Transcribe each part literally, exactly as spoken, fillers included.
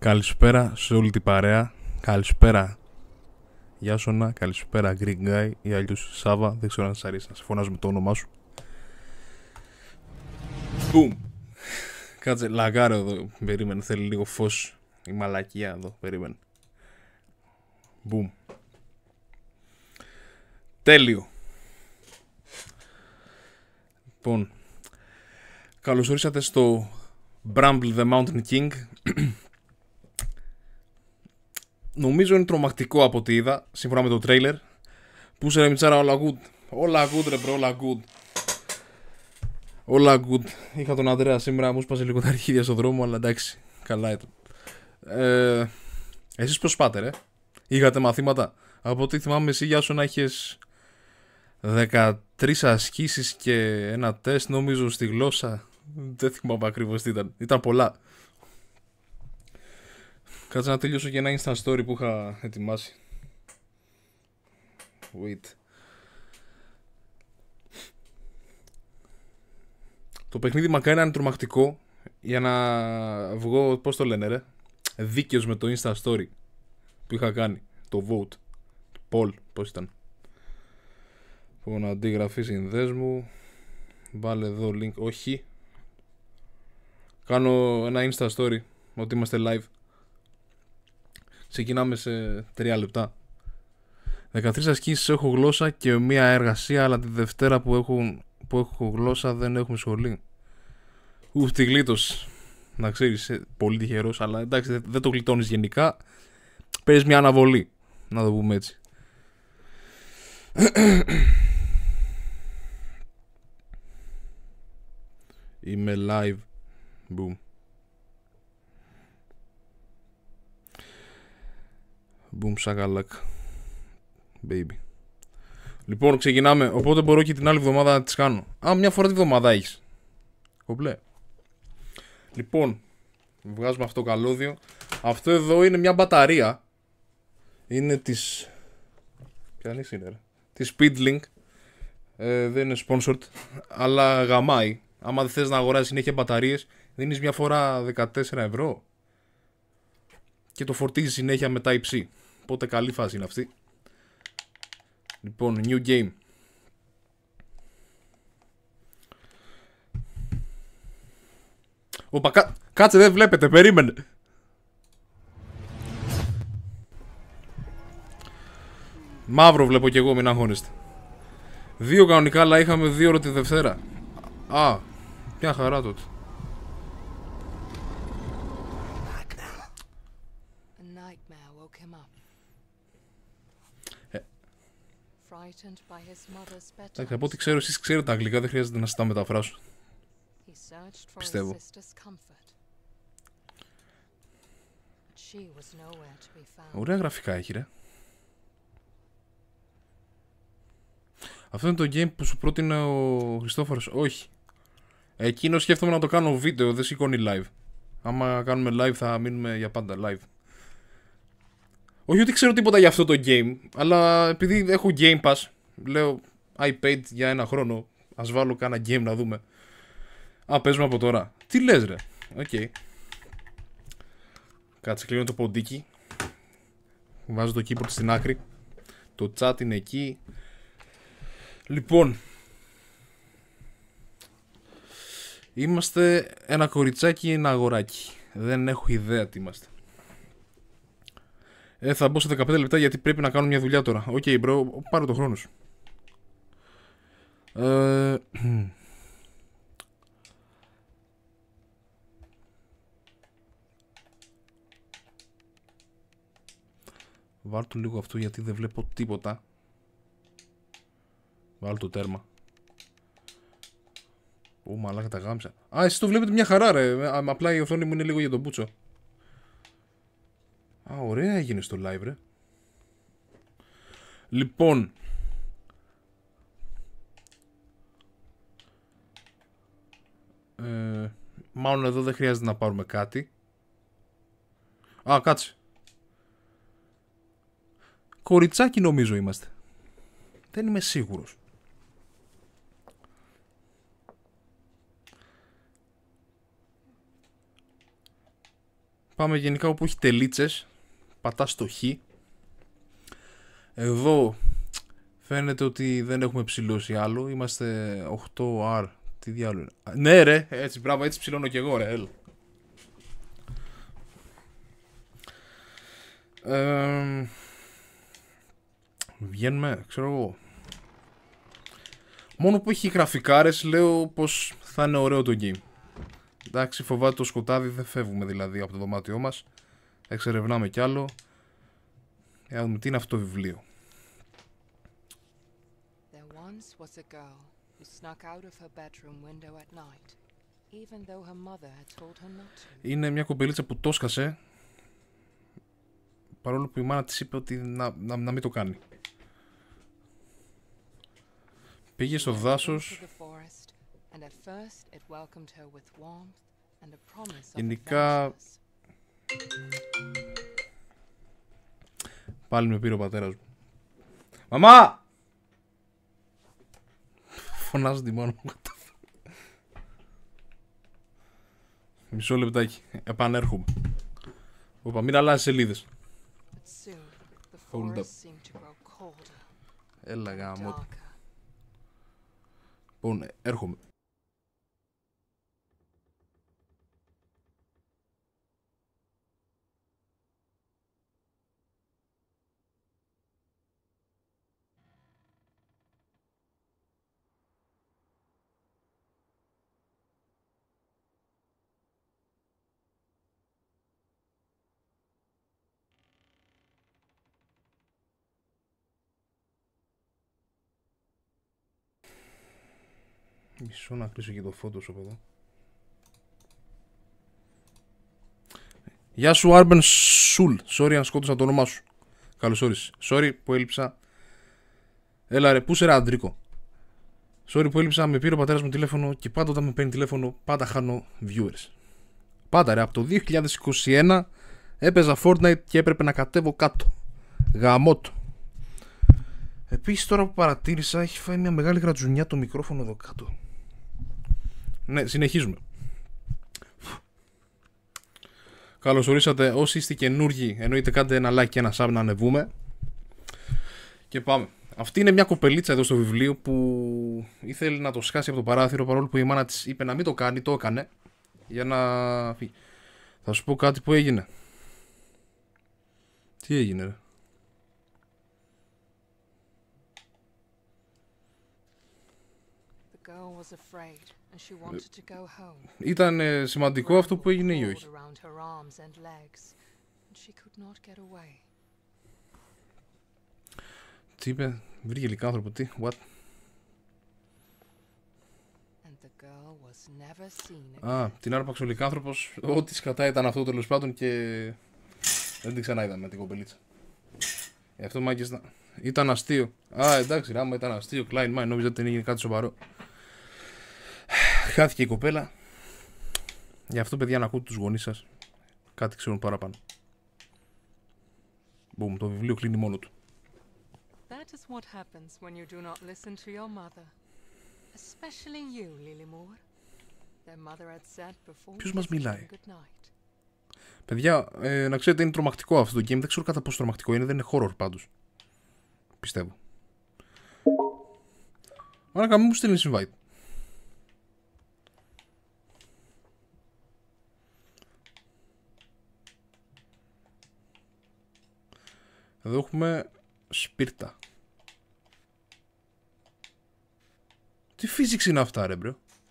Καλησπέρα σε όλη την παρέα. Καλησπέρα Γιάσονα, καλησπέρα Greek Guy ή αλλιώς Σάβα, δεν ξέρω αν σας αρέσει να σε φωνάζουμε το όνομά σου. Boom. Κάτσε, λαγάρω εδώ, περίμενε, θέλει λίγο φως η μαλακία εδώ, περίμενε. Boom. Τέλειο. Λοιπόν, καλώς ορίσατε στο Bramble the Mountain King. Νομίζω είναι τρομακτικό από ό,τι είδα, σύμφωνα με το τρέιλερ. Πού σε ρε Μιτσάρα, όλα good. Όλα good ρε bro, όλα good. Όλα good. Είχα τον Ανδρέα σήμερα, μου σπάσε λίγο τα αρχίδια στον δρόμο, αλλά εντάξει, καλά ήταν. Ε, εσείς πώς πάτε ρε? Είχατε μαθήματα? Από ό,τι θυμάμαι εσύ Γιάσου να είχες δεκατρείς ασκήσεις και ένα τεστ νομίζω στη γλώσσα. Δεν θυμάμαι ακριβώς τι ήταν. Ήταν πολλά. Κάτσε να τελειώσω και ένα Insta story που είχα ετοιμάσει. Wait. Το παιχνίδι μακάρι να είναι τρομακτικό για να βγω, πώς το λένε ρε, δίκαιος με το Insta story που είχα κάνει. Το vote, το poll, πώς ήταν. Λοιπόν, αντίγραφη συνδέσμου. Βάλε εδώ link, όχι. Κάνω ένα Insta story ότι είμαστε live. Ξεκινάμε σε τρία λεπτά. δεκατρείς ασκήσεις έχω γλώσσα και μία εργασία, αλλά τη Δευτέρα που έχω, που έχω γλώσσα δεν έχουμε σχολή. Ουφ, τη γλίτος. Να ξέρεις, πολύ τυχερός, αλλά εντάξει, δεν, δεν το γλιτώνεις γενικά. Παίρνεις μια αναβολή, να το πούμε έτσι. Είμαι live. Boom. Boom σακαλάκ. Baby. Λοιπόν, ξεκινάμε. Οπότε μπορώ και την άλλη εβδομάδα να τις κάνω. Α, μια φορά τη εβδομάδα έχεις. Κομπλέ. Λοιπόν, βγάζουμε αυτό το καλώδιο. Αυτό εδώ είναι μια μπαταρία. Είναι της... Ποια είναι ρε? Της Speedlink. ε, Δεν είναι sponsored, αλλά γαμάει. Άμα δεν θες να αγοράσεις συνέχεια μπαταρίες, δίνεις μια φορά δεκατέσσερα ευρώ και το φορτίζεις συνέχεια με Type-C. Οπότε καλή φάση είναι αυτή. Λοιπόν, new game. Οπα, κα... κάτσε, δεν βλέπετε, περίμενε. Μαύρο βλέπω κι εγώ, μην αγχώνεστε. Δύο κανονικά, αλλά είχαμε δύο ώρο τη Δευτέρα. Α, μια χαρά τότε. Εντάξει, από ό,τι ξέρω εσείς ξέρετε τα αγγλικά, δεν χρειάζεται να σας τα μεταφράσω. Πιστεύω. Ωραία γραφικά έχει ρε. Αυτό είναι το game που σου πρότεινε ο Χριστόφορος. Όχι. Εκείνο σκέφτομαι να το κάνω βίντεο, δεν σηκώνει live. Άμα κάνουμε live θα μείνουμε για πάντα live. Όχι ότι ξέρω τίποτα για αυτό το game, αλλά επειδή έχω Game Pass, λέω I paid για ένα χρόνο, ας βάλω κάνα game να δούμε. Α, παίζουμε από τώρα. Τι λες ρε? Οκ. Okay. Κάτσε, κλείνω το ποντίκι. Βάζω το keyboard στην άκρη. Το chat είναι εκεί. Λοιπόν, είμαστε ένα κοριτσάκι, ένα αγοράκι. Δεν έχω ιδέα τι είμαστε. Ε, θα μπω σε δεκαπέντε λεπτά γιατί πρέπει να κάνω μια δουλειά τώρα. Οκ, okay, bro, πάρε το χρόνο σου. Ε... Βάλ' το λίγο αυτό γιατί δεν βλέπω τίποτα. Βάλ' το τέρμα. Ω, μαλάκα τα γάμισα. Α, εσείς το βλέπετε μια χαρά ρε. Απλά η οθόνη μου είναι λίγο για τον μπούτσο. Α, ωραία έγινε στο live ρε. Λοιπόν, ε, μάλλον εδώ δεν χρειάζεται να πάρουμε κάτι. Α, κάτσε. Κοριτσάκι νομίζω είμαστε. Δεν είμαι σίγουρος. Πάμε γενικά όπου έχει τελίτσες. Πατάς το χ. Εδώ φαίνεται ότι δεν έχουμε ψηλώσει άλλο. Είμαστε οκτώ αρ. Τι διάλογο είναι. Ναι ρε, έτσι μπράβο, έτσι ψηλώνω κι εγώ ρε. Έλα. Ε, βγαίνουμε, ξέρω εγώ. Μόνο που έχει γραφικάρες λέω πως θα είναι ωραίο το game. Εντάξει, φοβάται το σκοτάδι, δεν φεύγουμε δηλαδή από το δωμάτιό μας. Εξερευνάμε κι άλλο. Για να δούμε τι είναι αυτό το βιβλίο. Είναι μια κοπελίτσα που το σκασε, παρόλο που η μάνα της είπε ότι να, να, να μην το κάνει. Πήγε στο δάσος. Γενικά πάλι με πήρε ο πατέρας μου. Μαμά! Φωνάζω τη μάνα μου. Μισό λεπτάκι. Επανέρχομαι. Οπα, μην αλλάζεις σελίδες. Hold up. Έλα γάμο. Λοιπόν, έρχομαι. Μισό να κλείσω και το Photoshop εδώ. Γεια σου Άρμπεν Σουλ. Sorry αν σκότωσα το όνομά σου. Καλώς όρισες. Sorry που έλειψα. Έλα ρε, πού σε ρε Αντρίκο. Sorry που έλειψα, με πήρε ο πατέρας μου τηλέφωνο και πάντα όταν με παίρνει τηλέφωνο πάντα χάνω viewers. Πάντα ρε, από το δύο χιλιάδες είκοσι ένα έπαιζα Fortnite και έπρεπε να κατέβω κάτω. Γαμώτο. Επίσης τώρα που παρατήρησα έχει φάει μια μεγάλη γρατζουνιά το μικρόφωνο εδώ κάτω. Ναι, συνεχίζουμε. Καλώς ορίσατε όσοι είστε καινούργοι. Εννοείται κάντε ένα like και ένα sub να ανεβούμε. Και πάμε. Αυτή είναι μια κοπελίτσα εδώ στο βιβλίο που ήθελε να το σκάσει από το παράθυρο, παρόλο που η μάνα της είπε να μην το κάνει, το έκανε. Για να φύγει. Θα σου πω κάτι που έγινε. Τι έγινε ρε. Ήταν ε, σημαντικό αυτό που έγινε ή όχι. Τι είπε, βρήκε λυκάνθρωπο, τι, what. Α, την άρπαξε ο λυκάνθρωπος, ό,τι σκατά ήταν αυτό τέλος πάντων και δεν την ξανά είδαμε την κοπελίτσα. Γι' αυτό μάγκες ήταν, ήταν αστείο. Α, εντάξει, άμα ήταν αστείο, Klein Mind, νόμιζα ότι δεν έγινε κάτι σοβαρό. Χάθηκε η κοπέλα. Γι' αυτό παιδιά να ακούτε τους γονείς σας. Κάτι ξέρουν παραπάνω. Μπουμ, το βιβλίο κλείνει μόνο του. That is what happens when you do not listen to your mother. Especially you, Lilymore. Their mother had said before. Ποιος μας μιλάει? Παιδιά, ε, να ξέρετε είναι τρομακτικό αυτό το game. Δεν ξέρω κατά πόσο τρομακτικό είναι. Δεν είναι horror πάντως. Πιστεύω. Μάρακα, μην μου στείλει invite. Εδώ έχουμε σπίρτα. Τι physics είναι αυτά ρε μπρο.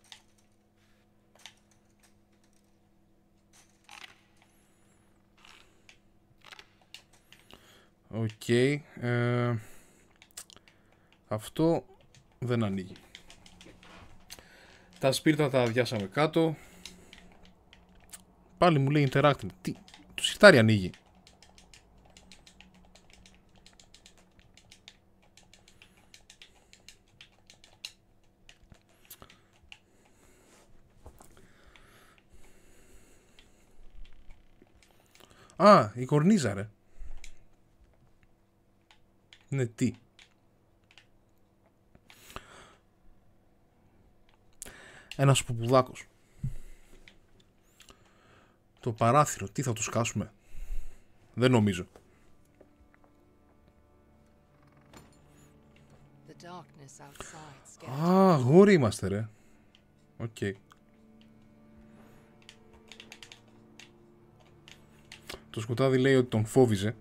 Οκ. Okay, ε, αυτό δεν ανοίγει. Τα σπίρτα τα αδειάσαμε κάτω. Πάλι μου λέει interactive. Τι, το σιρτάρι ανοίγει. Α, η κορνίζα ρε. Ναι, τι. Ένας πουπουδάκος. Το παράθυρο, τι θα το σκάσουμε? Δεν νομίζω. Α, αγόρι είμαστε ρε. Οκ. Okay. Το σκοτάδι λέει ότι τον φόβιζε.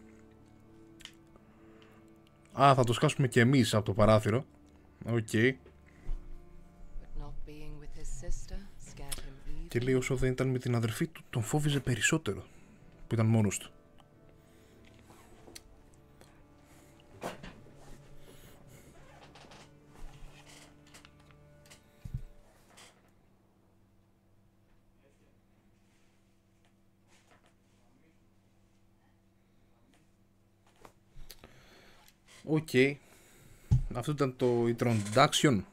Α, θα το σκάσουμε και εμείς από το παράθυρο. Οκ. Okay. Και λέει όσο δεν ήταν με την αδερφή του, τον φόβιζε περισσότερο που ήταν μόνος του. Οκ. Okay. Αυτό ήταν το introduction.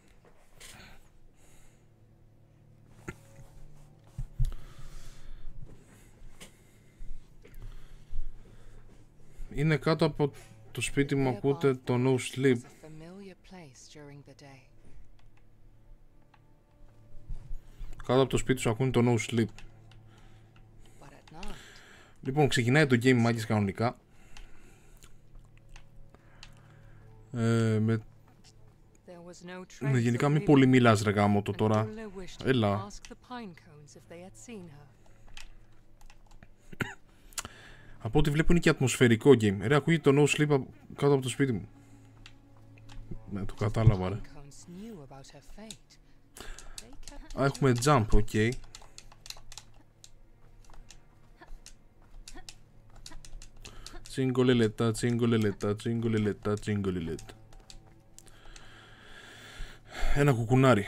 Είναι κάτω από το σπίτι μου, ακούτε το No Sleep. Κάτω από το σπίτι σου ακούνε το No Sleep. Λοιπόν, ξεκινάει το game μάγκες κανονικά. Ε, με... Ναι, γενικά μην πολύ μιλάς ρε γάμο το τώρα. Έλα. Από ό,τι βλέπω είναι και ατμοσφαιρικό game. Ρε, ακούγεται το No Sleep κάτω από το σπίτι μου. Ναι, το κατάλαβα ρε. Α, έχουμε jump, οκ. Okay. Τσιγκολελέτα, τσιγκολελέτα, τσιγκολελέτα, τσιγκολελέτα. Ένα κουκουνάρι.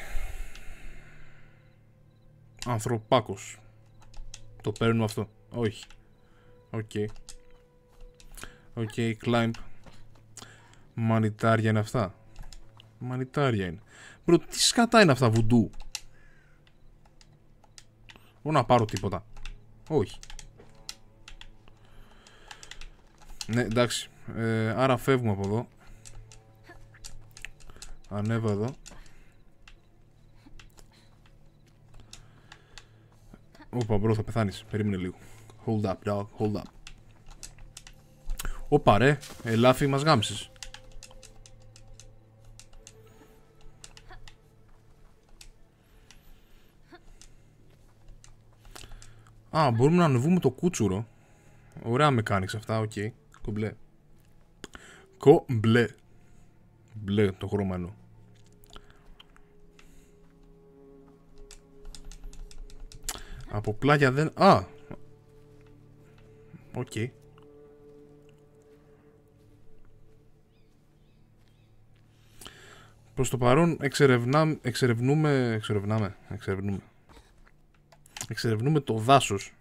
Ανθρωπάκος. Το παίρνω αυτό. Όχι. Οκ. Okay. Οκ, okay, climb. Μανιτάρια είναι αυτά. Μανιτάρια είναι. Μπρο, τι σκατά είναι αυτά, βουντού? Μπορώ να πάρω τίποτα? Όχι. Ναι, εντάξει. Ε, άρα φεύγουμε από εδώ. Ανέβα εδώ. Όπα, μπρο, θα πεθάνεις. Περίμενε λίγο. Hold up, dog. Hold up. Όπα, ρε. Ελάφι, μας γάμισες. Α, μπορούμε να ανεβούμε το κούτσουρο. Ωραία με κάνεις αυτά, οκ. Okay. Κομπλέ. Κομπλέ. Μπλε το χρώμα εννοώ. Από πλάγια δεν... Α! Οκ. Okay. Προς το παρόν εξερευνά... εξερευνούμε... Εξερευνάμε... Εξερευνούμε... Εξερευνούμε το δάσος.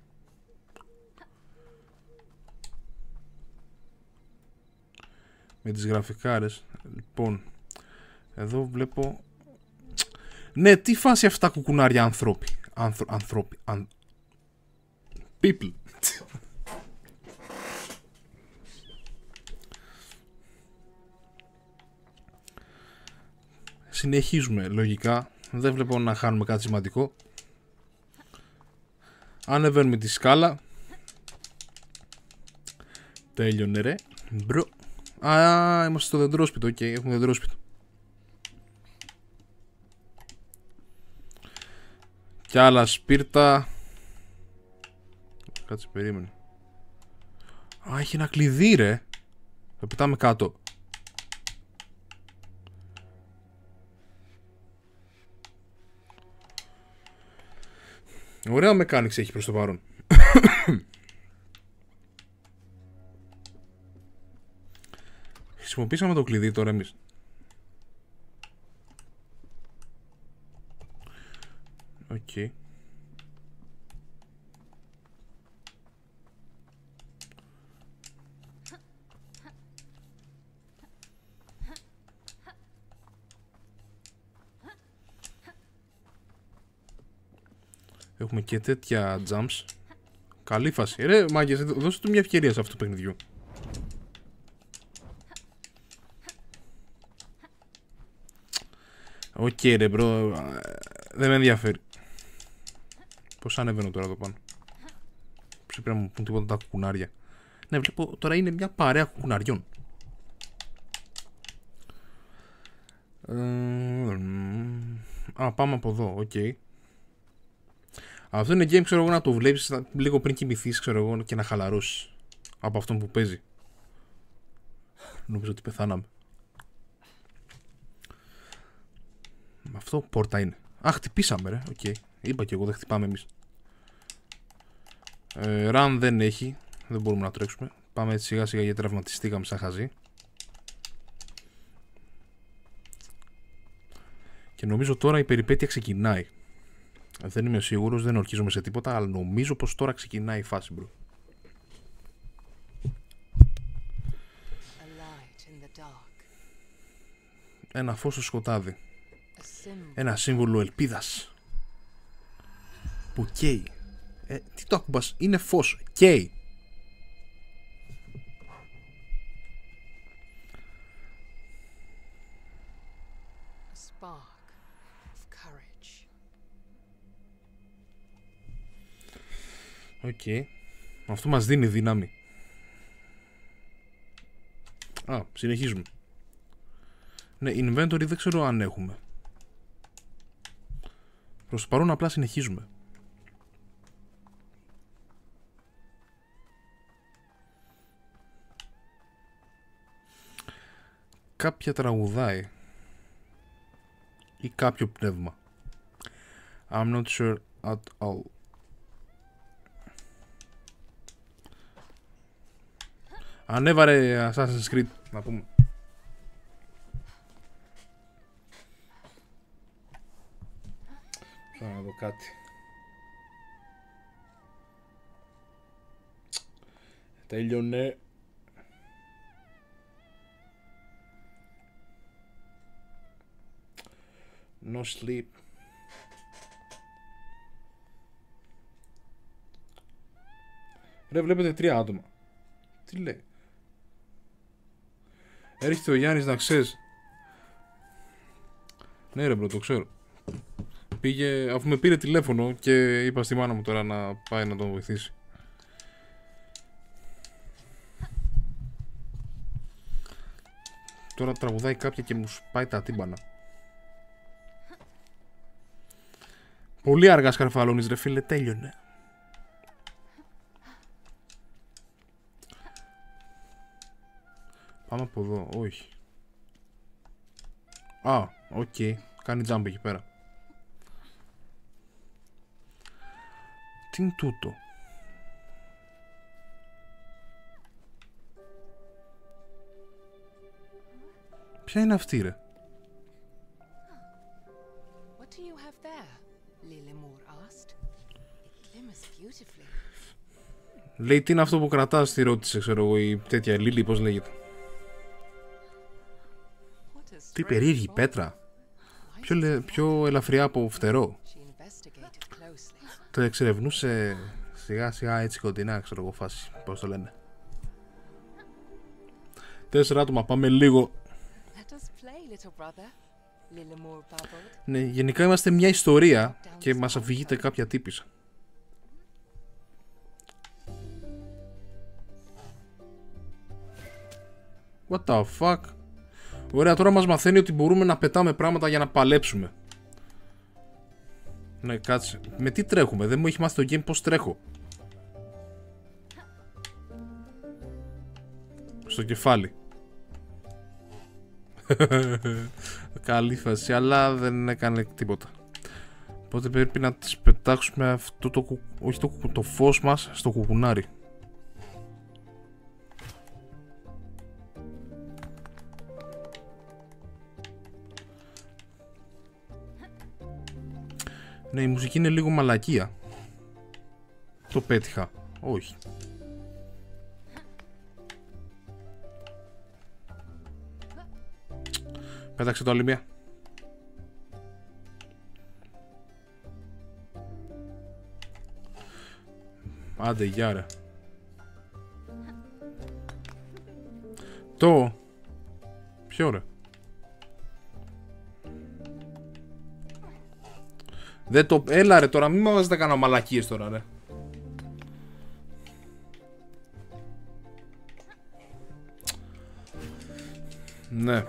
Με τις γραφικάρες. Λοιπόν, εδώ βλέπω... Ναι, τι φάση αυτά τα κουκουνάρια ανθρώποι. Άνθρω... Ανθρώποι. Αν... People. Συνεχίζουμε λογικά. Δεν βλέπω να χάνουμε κάτι σημαντικό. Ανεβαίνουμε τη σκάλα. Τέλειωνε ρε. Μπρο. Α, είμαστε στο δεντρόσπιτο. Οκ, okay, έχουμε δεντρόσπιτο. Κι άλλα σπίρτα. Κάτσε, περίμενε. Α, έχει ένα κλειδί ρε. Το πετάμε κάτω. Ωραία mechanics έχει προς το παρόν. Χρησιμοποίησαμε το κλειδί τώρα εμείς. Οκ. Okay. Έχουμε και τέτοια jumps. Καλή φάση. Ρε μάγκες, δώστε του μια ευκαιρία σε αυτό το παιχνιδιό. Οκ okay, ρε μπρο. Δεν με ενδιαφέρει. Πώς ανέβαινω τώρα εδώ πάνω? πρέπει να μου πούν τίποτα τα κουκουνάρια. Ναι, βλέπω τώρα είναι μια παρέα κουκουναριών. Ε, α, πάμε από εδώ, οκ. Okay. Αυτό είναι game, ξέρω εγώ, να το βλέπεις λίγο πριν κοιμηθείς, ξέρω εγώ, και να χαλαρώσεις από αυτόν που παίζει. Νομίζω ότι πεθάναμε. Αυτό πόρτα είναι. Α, χτυπήσαμε, ρε. Οκ. Okay. Είπα και εγώ, δεν χτυπάμε εμείς. Ε, run δεν έχει. Δεν μπορούμε να τρέξουμε. Πάμε έτσι σιγά σιγά γιατί τραυματιστήκαμε σαν χαζί. Και νομίζω τώρα η περιπέτεια ξεκινάει. Δεν είμαι σίγουρος, δεν ορκίζομαι σε τίποτα, αλλά νομίζω πως τώρα ξεκινάει η φάση, μπρο. Ένα φως στο σκοτάδι. Ένα σύμβολο ελπίδας που καίει. Ε, τι το ακουμπάς, είναι φως, καίει. Οκ. Okay. Αυτό μας δίνει δύναμη. Α, συνεχίζουμε. Ναι, inventory δεν ξέρω αν έχουμε. Προς το παρόν απλά συνεχίζουμε. Κάποια τραγουδάει. Ή κάποιο πνεύμα. I'm not sure at all. Ανέβαρε Assassin's Creed, να πούμε. Θα να δω κάτι. Τέλειωνε. No sleep. Ρε, βλέπετε τρία άτομα. Τι λέει. Έρχεται ο Γιάννης να ξέρεις. Ναι ρε μπρο, το ξέρω. Πήγε, αφού με πήρε τηλέφωνο και είπα στη μάνα μου τώρα να πάει να τον βοηθήσει. Τώρα τραγουδάει κάποια και μου σπάει τα τύμπανα. Πολύ αργά σκαρφαλώνεις ρε φίλε, τέλειωνε. Πάμε από εδώ, όχι. Α, οκ, okay. Κάνει jump εκεί πέρα. Τι είναι τούτο. Ποια είναι αυτή ρε. What do you have there? Lilimur asked. It glimmers beautifully. Λέει τι είναι αυτό που κρατάς, τη ρώτησε, ξέρω εγώ, η τέτοια Λίλη, πώς λέγεται. Τι περίεργη πέτρα. Πιο, λε, πιο ελαφριά από φτερό. Το εξερευνούσε σιγά σιγά έτσι κοντινά, ξέρω εγώ, φάση, πώς το λένε. Τέσσερα άτομα, πάμε λίγο. Ναι, γενικά είμαστε μια ιστορία και μας αφηγείται κάποια τύπισσα. What the fuck. Ωραία, τώρα μας μαθαίνει ότι μπορούμε να πετάμε πράγματα για να παλέψουμε. Ναι, κάτσε. Με τι τρέχουμε, δεν μου έχει μάθει το game πώς τρέχω. Στο κεφάλι. Καλή φάση, αλλά δεν έκανε τίποτα. Οπότε πρέπει να τις πετάξουμε αυτό το κου... όχι το, το φως μας στο κουκουνάρι. Ναι, η μουσική είναι λίγο μαλακία. Το πέτυχα. Όχι. Πέταξε το άλλη μία. Άντε, γεια ρε. Το. Ποιο ρε. Δεν το... Έλα ρε τώρα, μην μου βάζετε κανένα μαλακίες τώρα ρε. Ναι.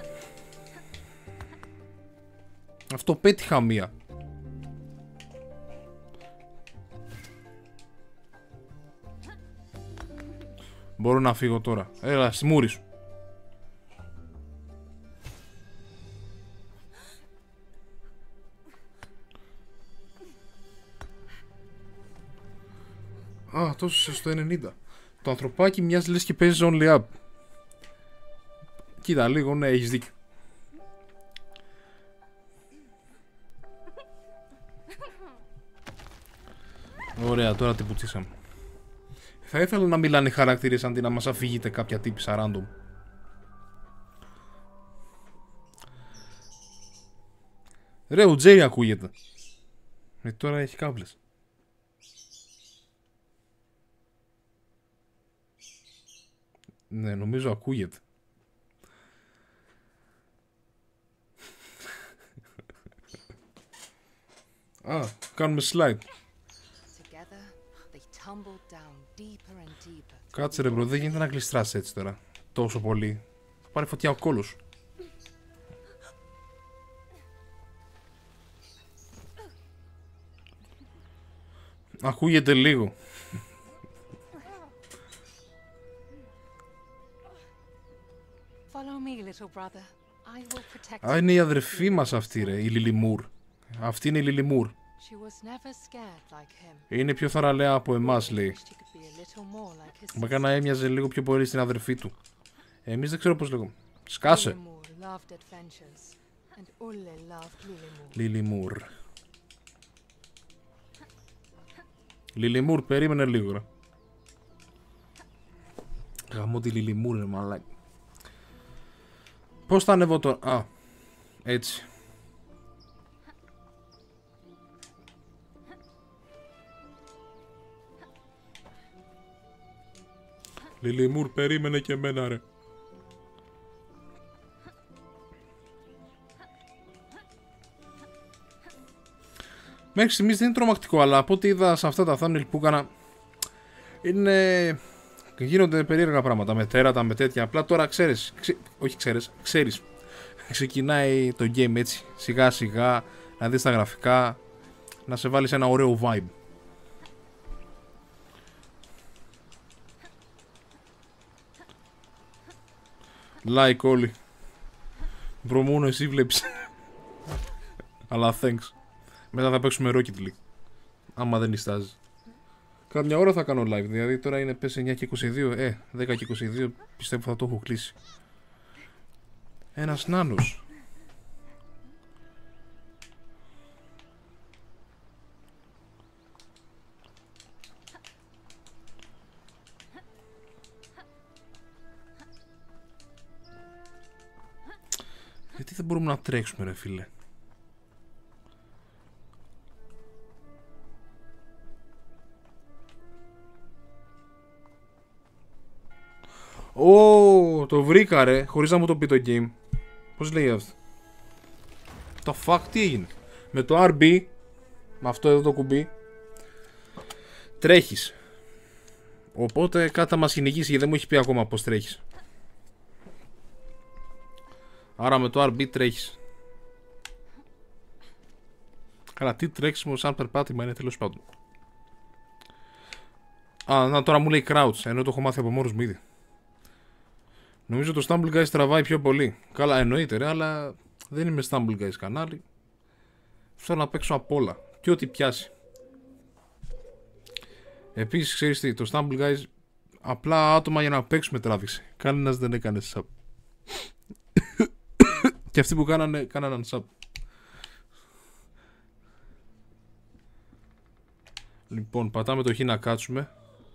Αυτό πέτυχα μία. Μπορώ να φύγω τώρα. Έλα, στη μούρη σου. Α, τόσο στο ενενήντα. Το ανθρωπάκι μοιάζει λες και παίζει only up. Κοίτα λίγο, ναι, έχεις δίκιο. Ωραία, τώρα την πουτσίσαμε. Θα ήθελα να μιλάνε οι χαρακτήρες αντί να μας αφηγείτε κάποια τύπησα random. Ρε, ο Τζέρι ακούγεται. Ε, τώρα έχει κάβλες. Ναι, νομίζω ακούγεται. Α, κάνουμε slide. Κάτσε ρε μπρο, δεν γίνεται να γλιστράς έτσι τώρα. Τόσο πολύ. Θα πάρει φωτιά ο κόλος. Ακούγεται λίγο. Α, είναι η αδερφή μας αυτή ρε, η Λιλιμούρ. Αυτή είναι η Λιλιμούρ. Είναι πιο θαραλέα από εμάς, λέει. Μακά να έμοιαζε λίγο πιο πολύ στην αδερφή του. Εμείς δεν ξέρω πώς λέγω. Σκάσε. Λιλιμούρ. Λιλιμούρ, περίμενε λίγο ρε. Γαμώ τη Λιλιμούρ ρε μαλάκι. Πώς θα ανεβώ τώρα. Α, έτσι. Λιλιμούρ, περίμενε και εμένα ρε. Μέχρι στιγμής δεν είναι τρομακτικό, αλλά από ό,τι είδα σε αυτά τα thumbnail που έκανα, είναι... γίνονται περίεργα πράγματα με τέρατα, με τέτοια. Απλά τώρα ξέρεις, ξε... όχι ξέρεις, ξέρεις. Ξεκινάει το game έτσι, σιγά σιγά, να δεις τα γραφικά, να σε βάλεις ένα ωραίο vibe. Like όλοι. Μπρο, μόνο εσύ βλέπεις. Αλλά thanks. Μετά θα παίξουμε Rocket League. Άμα δεν νιστάζει. Κάμια ώρα θα κάνω live. Δηλαδή τώρα είναι πες εννιά και είκοσι δύο. Ε, δέκα και είκοσι δύο πιστεύω θα το έχω κλείσει. Ένας νάνος. Γιατί δεν μπορούμε να τρέξουμε ρε φίλε. Ω, το βρήκα ρε, χωρίς να μου το πει το game. Πώς λέει αυτό. Το fuck, τι έγινε. Με το αρ μπι, με αυτό εδώ το κουμπί, τρέχεις. Οπότε κάτι θα μας κυνηγήσει γιατί δεν μου έχει πει ακόμα πως τρέχεις. Άρα με το αρ μπι τρέχεις. Καλά, τι τρέξιμο σαν περπάτημα είναι τέλος πάντων. Α, να τώρα μου λέει crouch, ενώ το έχω μάθει από μόνος μου ήδη. Νομίζω το Stumble Guys τραβάει πιο πολύ. Καλά, εννοείται ρε, αλλά δεν είμαι Stumble Guys κανάλι. Θέλω να παίξω απ' όλα. Και ό,τι πιάσει. Επίσης, ξέρεις τι, το Stumble Guys απλά άτομα για να παίξουμε τράβηξε. Κανένας δεν έκανε sub. Και αυτοί που κάνανε, κάναναν sub. Λοιπόν, πατάμε το χ να κάτσουμε.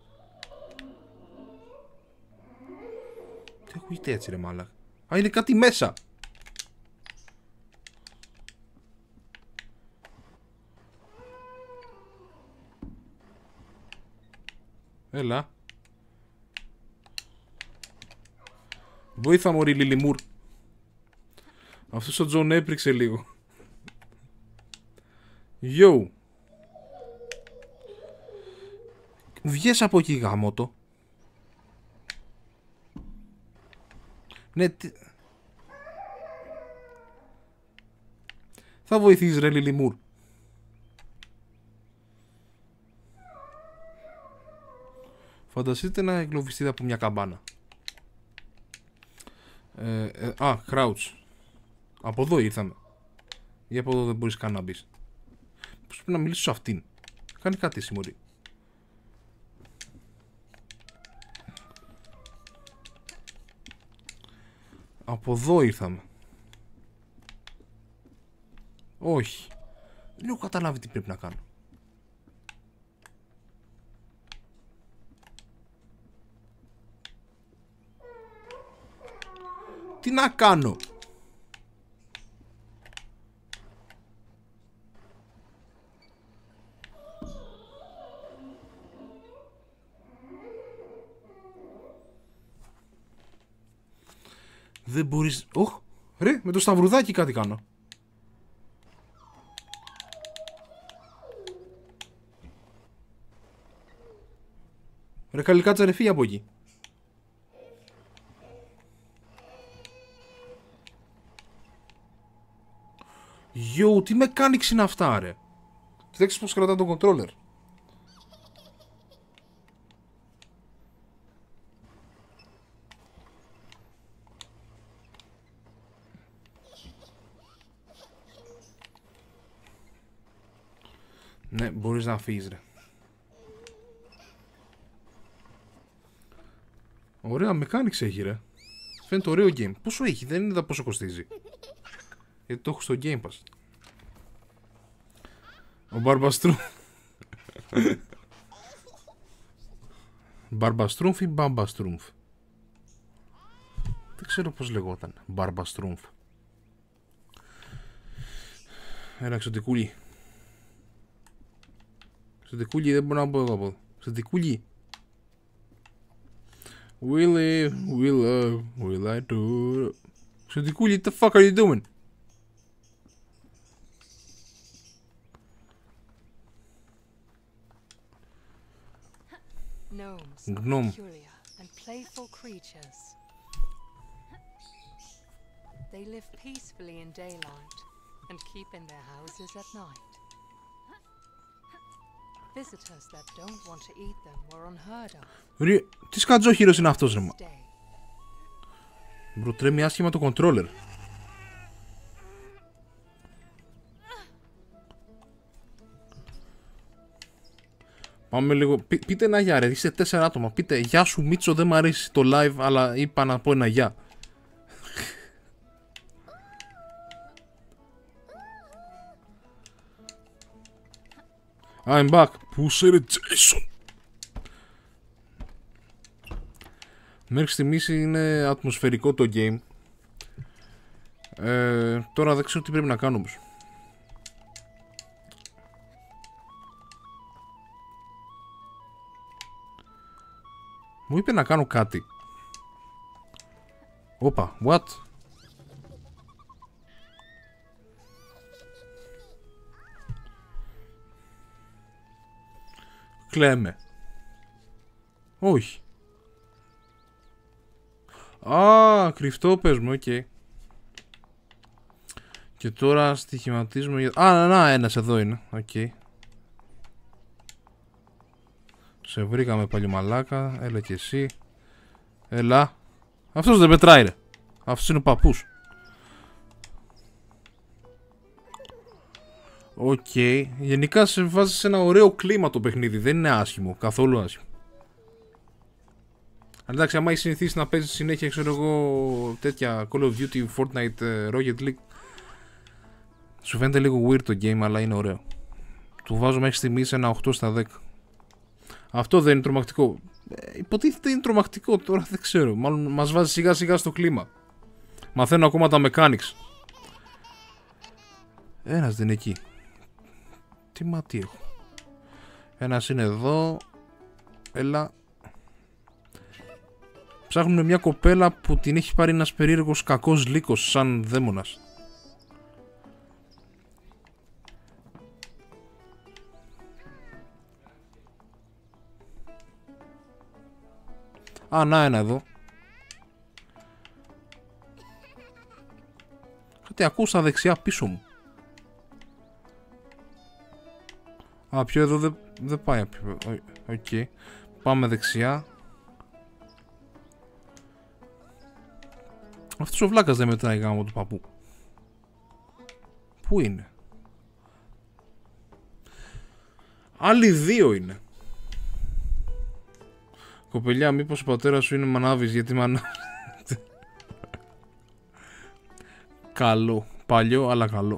Τι ακούγεται έτσι ρε μάλα. Α, είναι κάτι μέσα. Έλα. Βοήθα μωρή Λιλιμούρ. Αυτός ο Τζον έπριξε λίγο. Yo. Βγες από εκεί γάμο το. Ναι, τι... θα βοηθήσεις ρε Λίλι Μουρ? Φανταστείτε να εγκλωβιστείτε από μια καμπάνα. Ε, ε, α, crouch. Από εδώ ήρθαμε. Ή από εδώ δεν μπορείς καν να μπεις. Πώς πρέπει να μιλήσω σε αυτήν? Κάνει κάτι εσύ μωρή. Από εδώ ήρθαμε. Όχι. Δεν έχω καταλάβει τι πρέπει να κάνω. Τι να κάνω? Δεν μπορείς... Οχ, ρε, με το σταυρουδάκι κάτι κάνω. Ρε καλικάτσα ρε, φύγε από εκεί. Yo, τι mechanics είναι αυτά ρε? Κοιτάξτε πως κρατά τον controller. Ναι, μπορείς να φύγεις ρε. Ωραία mechanics έχει ρε. Φαίνεται ωραίο game. Πόσο έχει? Δεν είδα πόσο κοστίζει. Γιατί το έχω στο Game Pass. Ο Μπαρμπαστρούμφ. Μπαρμπαστρούμφ ή Μπαμπαστρούμφ? Δεν ξέρω πως λεγόταν. Μπαρμπαστρούμφ. Ένα ξωτικούλι. Ξωτικούλι δεν μπορώ να πω εγώ από εδώ. Ξωτικούλι. We live, we love, we like to... Ξωτικούλι, what the fuck are you doing? Gnomes Gnome. are peculiar and playful creatures. They live peacefully in daylight and keep in their houses at night. Visitors that don't want to eat them are unheard of. Ρε, τι σκατζόχυρος είναι αυτός ρε μα? Stay. Μπρο, τρέμει άσχημα το controller. Πάμε λίγο. Πεί, πείτε ένα γεια ρε, είστε τέσσερα άτομα. Πείτε γεια σου Μίτσο, δεν μ' αρέσει το live, αλλά είπα να πω ένα γεια. I'm back. Πού είσαι ρε Jason? Μέχρι στιγμής είναι ατμοσφαιρικό το game. ε, Τώρα δεν ξέρω τι πρέπει να κάνω όμως. Μου είπε να κάνω κάτι. Όπα, what? Κλαίμε. Όχι. Α, κρυφτό πες μου, οκ. Okay. Και τώρα στοιχηματίζουμε για... Α, να, να, ένας εδώ είναι, οκ. Okay. Σε βρήκαμε πάλι μαλάκα, έλα και εσύ. Έλα. Αυτός δεν πετράει ρε. Αυτός είναι ο παππούς. Οκ. Okay. Γενικά σε βάζει σε ένα ωραίο κλίμα το παιχνίδι. Δεν είναι άσχημο. Καθόλου άσχημο. Εντάξει, άμα έχει συνηθίσει να παίζει συνέχεια, ξέρω εγώ, τέτοια Call of Duty, Fortnite, Rocket League, σου φαίνεται λίγο weird το game, αλλά είναι ωραίο. Του βάζω μέχρι στιγμής ένα οκτώ στα δέκα. Αυτό δεν είναι τρομακτικό. Ε, υποτίθεται είναι τρομακτικό, τώρα δεν ξέρω. Μάλλον μας βάζει σιγά σιγά στο κλίμα. Μαθαίνω ακόμα τα mechanics. Ένας δεν είναι εκεί. Τι μάτι έχω. Ένας είναι εδώ. Έλα. Ψάχνουν μια κοπέλα που την έχει πάρει ένας περίεργος κακός λύκος σαν δαίμονας. Α, να ένα εδώ. Κάτι ακούω στα δεξιά πίσω μου. Α, πιο εδώ δεν δε πάει. Οκ. Okay. Πάμε δεξιά. Αυτός ο βλάκας δεν μετράει γάμο του παππού. Πού είναι? Άλλοι δύο είναι. Κοπελιά, μήπως ο πατέρας σου είναι μανάβης? Γιατί μανάβης? Καλό. Παλιό, αλλά καλό.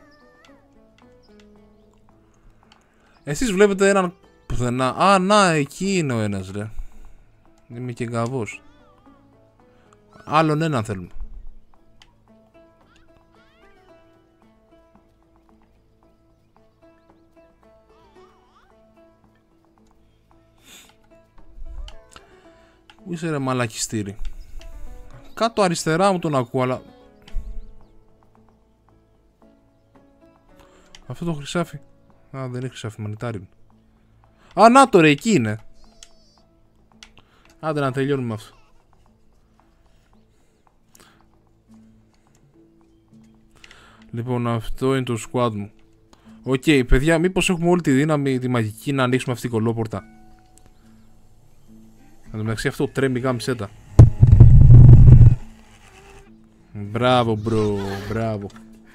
Εσείς βλέπετε έναν πουθενά. Α, να, εκεί είναι ο ένας, ρε. Είμαι και γκαβός. Άλλον έναν θέλουμε. Πού είσαι, ρε μαλακιστήρι? Κάτω αριστερά μου τον ακούω, αλλά... Αυτό το χρυσάφι. Α, δεν είναι χρυσάφι, μανιτάρι. Α, να το, ρε, εκεί είναι. Άντε να τελειώνουμε αυτό. Λοιπόν, αυτό είναι το squad μου. Οκ, okay, παιδιά, μήπως έχουμε όλη τη δύναμη, τη μαγική, να ανοίξουμε αυτή την κολόπορτα? Εν τω μεταξύ αυτό τρέμει γάμισέτα. Μπράβο, μπρο, μπράβο.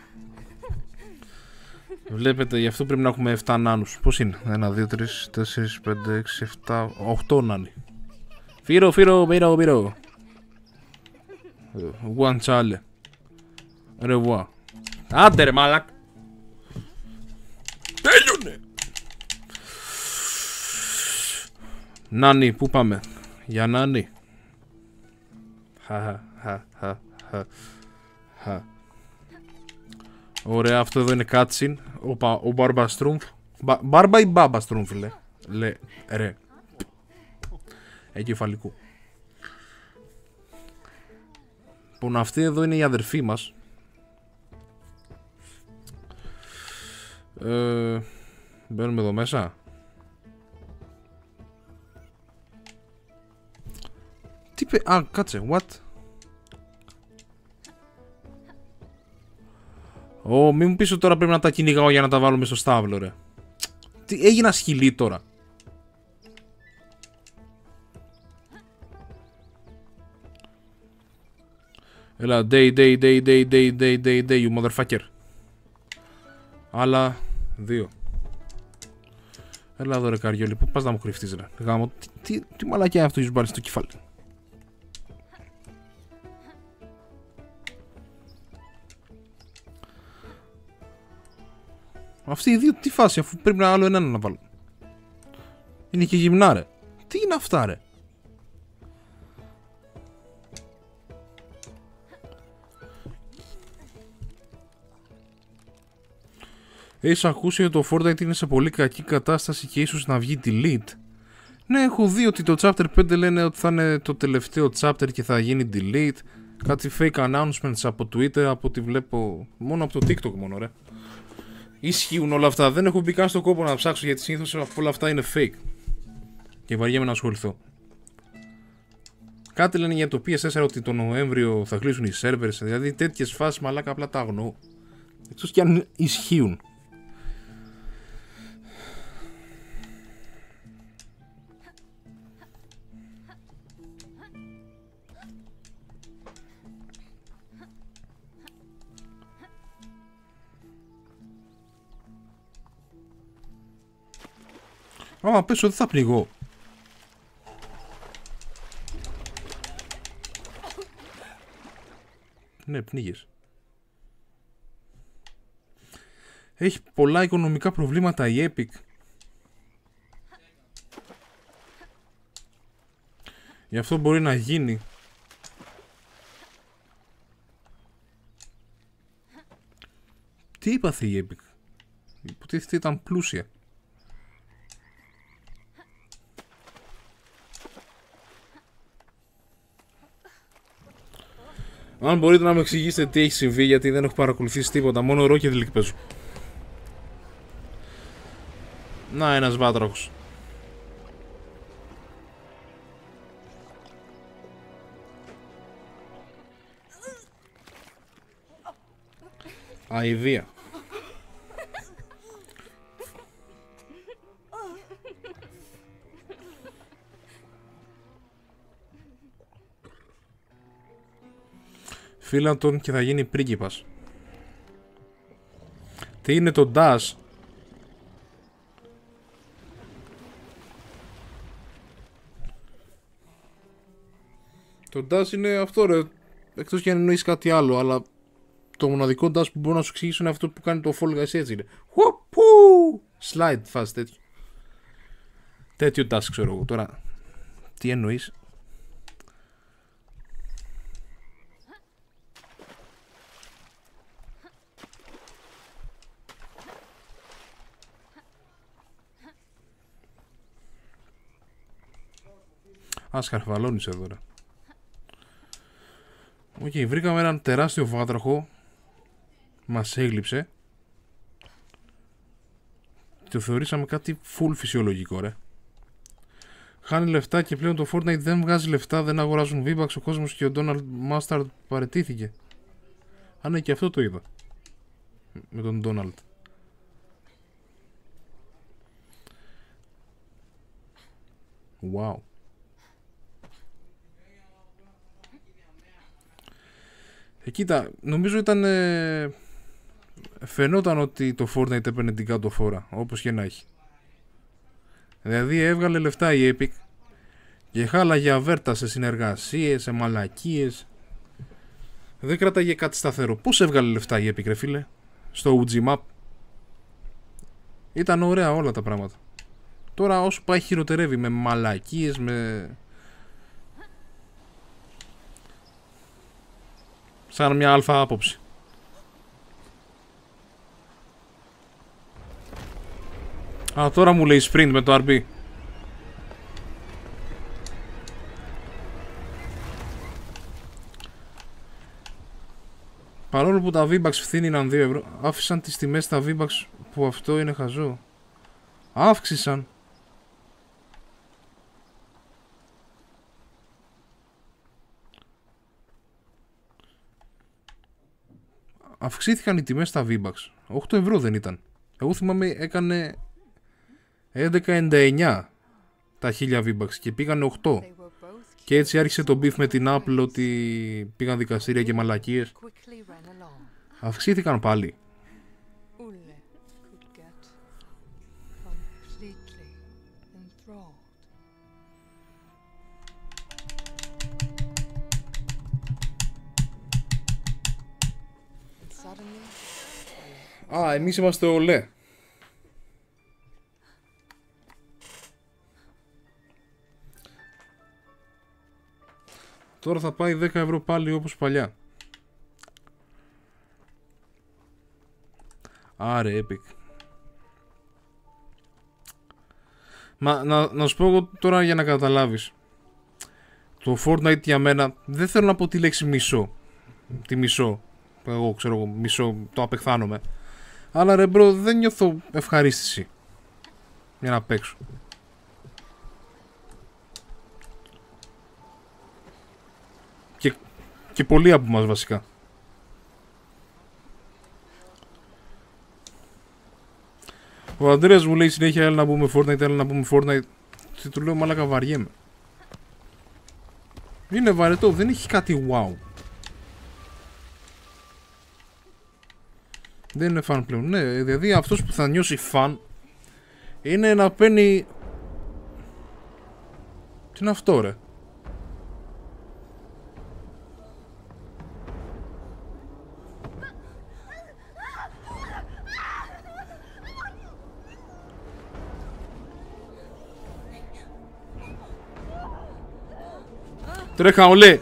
Βλέπετε, γι' αυτό πρέπει να έχουμε επτά νάνους. Πώς είναι? ένα, δύο, τρία, τέσσερα, πέντε, έξι, επτά, οκτώ νάνοι. Φύρο, φύρο, πύρο, πύρο. Γουαντσάλε. Ρεβουά. Άντε ρε μάλακ. Τέλειωνε. Νάνι, πού πάμε? Για Νάνι. Χα. Ωραία, αυτό εδώ είναι cutscene. Οπα, ο Μπάρμπα Στρούμφ. Μπάρμπα ή Μπάμπα Στρούμφ, λέ. Λέ, ρε. Εγκεφαλικού. Λοιπόν, αυτή εδώ είναι η αδερφή μας. Ε, μπαίνουμε εδώ μέσα. Τι είπε? Α, κάτσε, what? Ω, μην μου πεις ότι τώρα πρέπει να τα κυνηγάω για να τα βάλουμε στο στάβλο, ρε. Τι, έγινα σκυλί τώρα. Έλα, day, day, day, day, day, day, day, day, you motherfucker. Άλλα δύο. Έλα εδώ, ρε καριόλι, πού πας να μου κρυφτείς, ρε? Γάμο, τι, τι, τι μαλακιά αυτό έχεις βάλει στο κεφάλι? Αυτοί οι δύο τι φάση, αφού πρέπει να άλλο έναν να βάλω? Είναι και γυμνά, ρε. Τι είναι αυτά, ρε? Έχεις ακούσει ότι το Fortnite είναι σε πολύ κακή κατάσταση και ίσως να βγει delete? Ναι, έχω δει ότι το chapter πέντε λένε ότι θα είναι το τελευταίο chapter και θα γίνει delete. Κάτι fake announcements από Twitter, από ό,τι βλέπω. Μόνο από το TikTok μόνο, ρε. Ισχύουν όλα αυτά. Δεν έχω μπει καν στον κόπο να ψάξω, γιατί συνήθως όλα αυτά είναι fake. Και βαριέμαι να ασχοληθώ. Κάτι λένε για το πι ες φορ ότι το Νοέμβριο θα κλείσουν οι servers. Δηλαδή τέτοιες φάσεις μαλάκα απλά τα αγνοώ. Εκτός κι αν ισχύουν. Άμα πέσω δεν θα πνιγώ. Ναι, πνίγες. Έχει πολλά οικονομικά προβλήματα η Epic. Γι' αυτό μπορεί να γίνει. Τι είπαθε η Epic? Υποτίθεται ήταν πλούσια. Αν μπορείτε να μου εξηγήσετε τι έχει συμβεί, γιατί δεν έχω παρακολουθήσει τίποτα. Μόνο Rocket League παίζω. Να, ένας βάτραχος. Αηδία. Φίλα τον και θα γίνει πρίγκιπας. Τι είναι το Dash? Το Dash είναι αυτό ρε. Εκτός και αν εννοείς κάτι άλλο, αλλά το μοναδικό Dash που μπορώ να σου εξηγήσω είναι αυτό που κάνει το Fall Guys, έτσι είναι. Χουπού! Slide fast τέτοιο. Τέτοιο Dash ξέρω εγώ. Τώρα, τι εννοείς? Α, σκαρφαλώνεις εδώ ρε. Οκ, okay, βρήκαμε έναν τεράστιο βάτραχο. Μας έγλειψε. Το θεωρήσαμε κάτι full φυσιολογικό ρε. Χάνει λεφτά και πλέον το Fortnite δεν βγάζει λεφτά, δεν αγοράζουν V-Bucks ο κόσμος και ο Donald Mustard παραιτήθηκε. Α, ναι, και αυτό το είδα. Με τον Donald. Wow. Ε, κοίτα, νομίζω ήταν... Ε, φαινόταν ότι το Fortnite έπαιρνε την κάτω φόρα, όπως και να έχει. Δηλαδή έβγαλε λεφτά η Epic και χάλαγε αβέρτα σε συνεργασίες, σε μαλακίες. Δεν κράταγε κάτι σταθερό. Πώς έβγαλε λεφτά η Epic ρε φίλε? Στο ο τζι Map. Ήταν ωραία όλα τα πράγματα. Τώρα όσο πάει χειροτερεύει με μαλακίες, με... σαν μια αλφα άποψη. Α, τώρα μου λέει sprint με το αρ μπι. Παρόλο που τα V-Bucks φθήνιναν δύο ευρώ, άφησαν τις τιμές στα V-Bucks που αυτό είναι χαζό. Αύξησαν. Αυξήθηκαν οι τιμές στα V-Bucks. οκτώ ευρώ δεν ήταν. Εγώ θυμάμαι έκανε έντεκα ενενήντα εννιά τα χίλια V-Bucks και πήγανε οκτώ. Και έτσι άρχισε το beef με την Apple ότι πήγαν δικαστήρια και μαλακίες. Αυξήθηκαν πάλι. Α, εμείς είμαστε ολέ. Τώρα θα πάει δέκα ευρώ πάλι όπως παλιά. Άρε, Epic. Μα να, να σου πω εγώ τώρα για να καταλάβεις. Το Fortnite για μένα, δεν θέλω να πω τη λέξη μισό. Τη μισό. Εγώ ξέρω εγώ, μισό, το απεχθάνομαι. Αλλά ρε μπρο, δεν νιώθω ευχαρίστηση για να παίξω. Και, και πολλοί από μας βασικά. Ο Αντρέας μου λέει συνέχεια έλα να μπούμε Fortnite, έλα να μπούμε Fortnite. Και του λέω μαλάκα βαριέμαι. Είναι βαρετό, δεν έχει κάτι wow. Δεν είναι φαν πλέον. Ναι, δηλαδή αυτός που θα νιώσει φαν είναι να παίρνει... Τι είναι αυτό ρε? Τρέχα ολέ.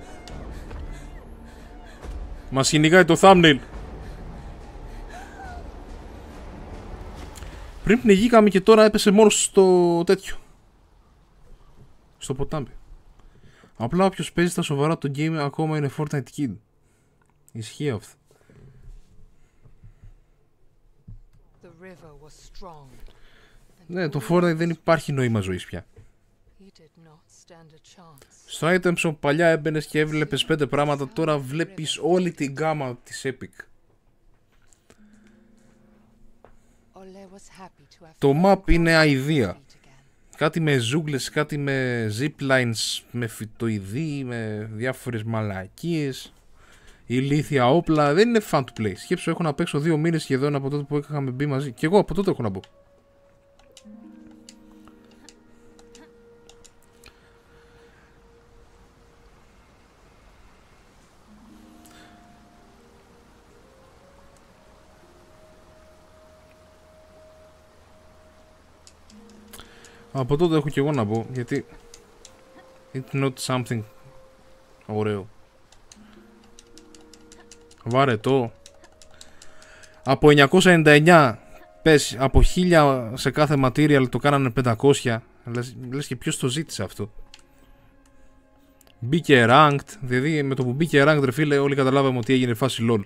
Μας κυνηγάει το thumbnail. Πριν πνιγήκαμε και τώρα έπεσε μόνο στο τέτοιο. Στο ποτάμι. Απλά όποιος παίζει στα σοβαρά το game ακόμα είναι Fortnite Kid. Ισχύει αυτό. Ναι, το Fortnite δεν υπάρχει νόημα ζωής πια. Στο item shop παλιά έμπαινες και έβλεπες πέντε πράγματα, τώρα βλέπεις όλη την γκάμα της Epic. Το map είναι αηδία. Κάτι με ζούγκλες, κάτι με ziplines, με φυτοειδή, με διάφορες μαλακίες. ηλίθια όπλα. Δεν είναι fun to play. Σκέψου, έχω να παίξω δύο μήνες σχεδόν από τότε που είχαμε μπει μαζί. Και εγώ από τότε έχω να μπω. Από τότε έχω και εγώ να πω, γιατί it's not something ωραίο. Βαρετό. Από εννιακόσια ενενήντα εννιά, πες, από χίλια σε κάθε material το κάνανε πεντακόσια. Λες, λες και ποιος το ζήτησε αυτό. Μπήκε ranked, δηλαδή με το που μπήκε ranked, ρε φίλε, όλοι καταλάβαμε ότι έγινε φάση lol.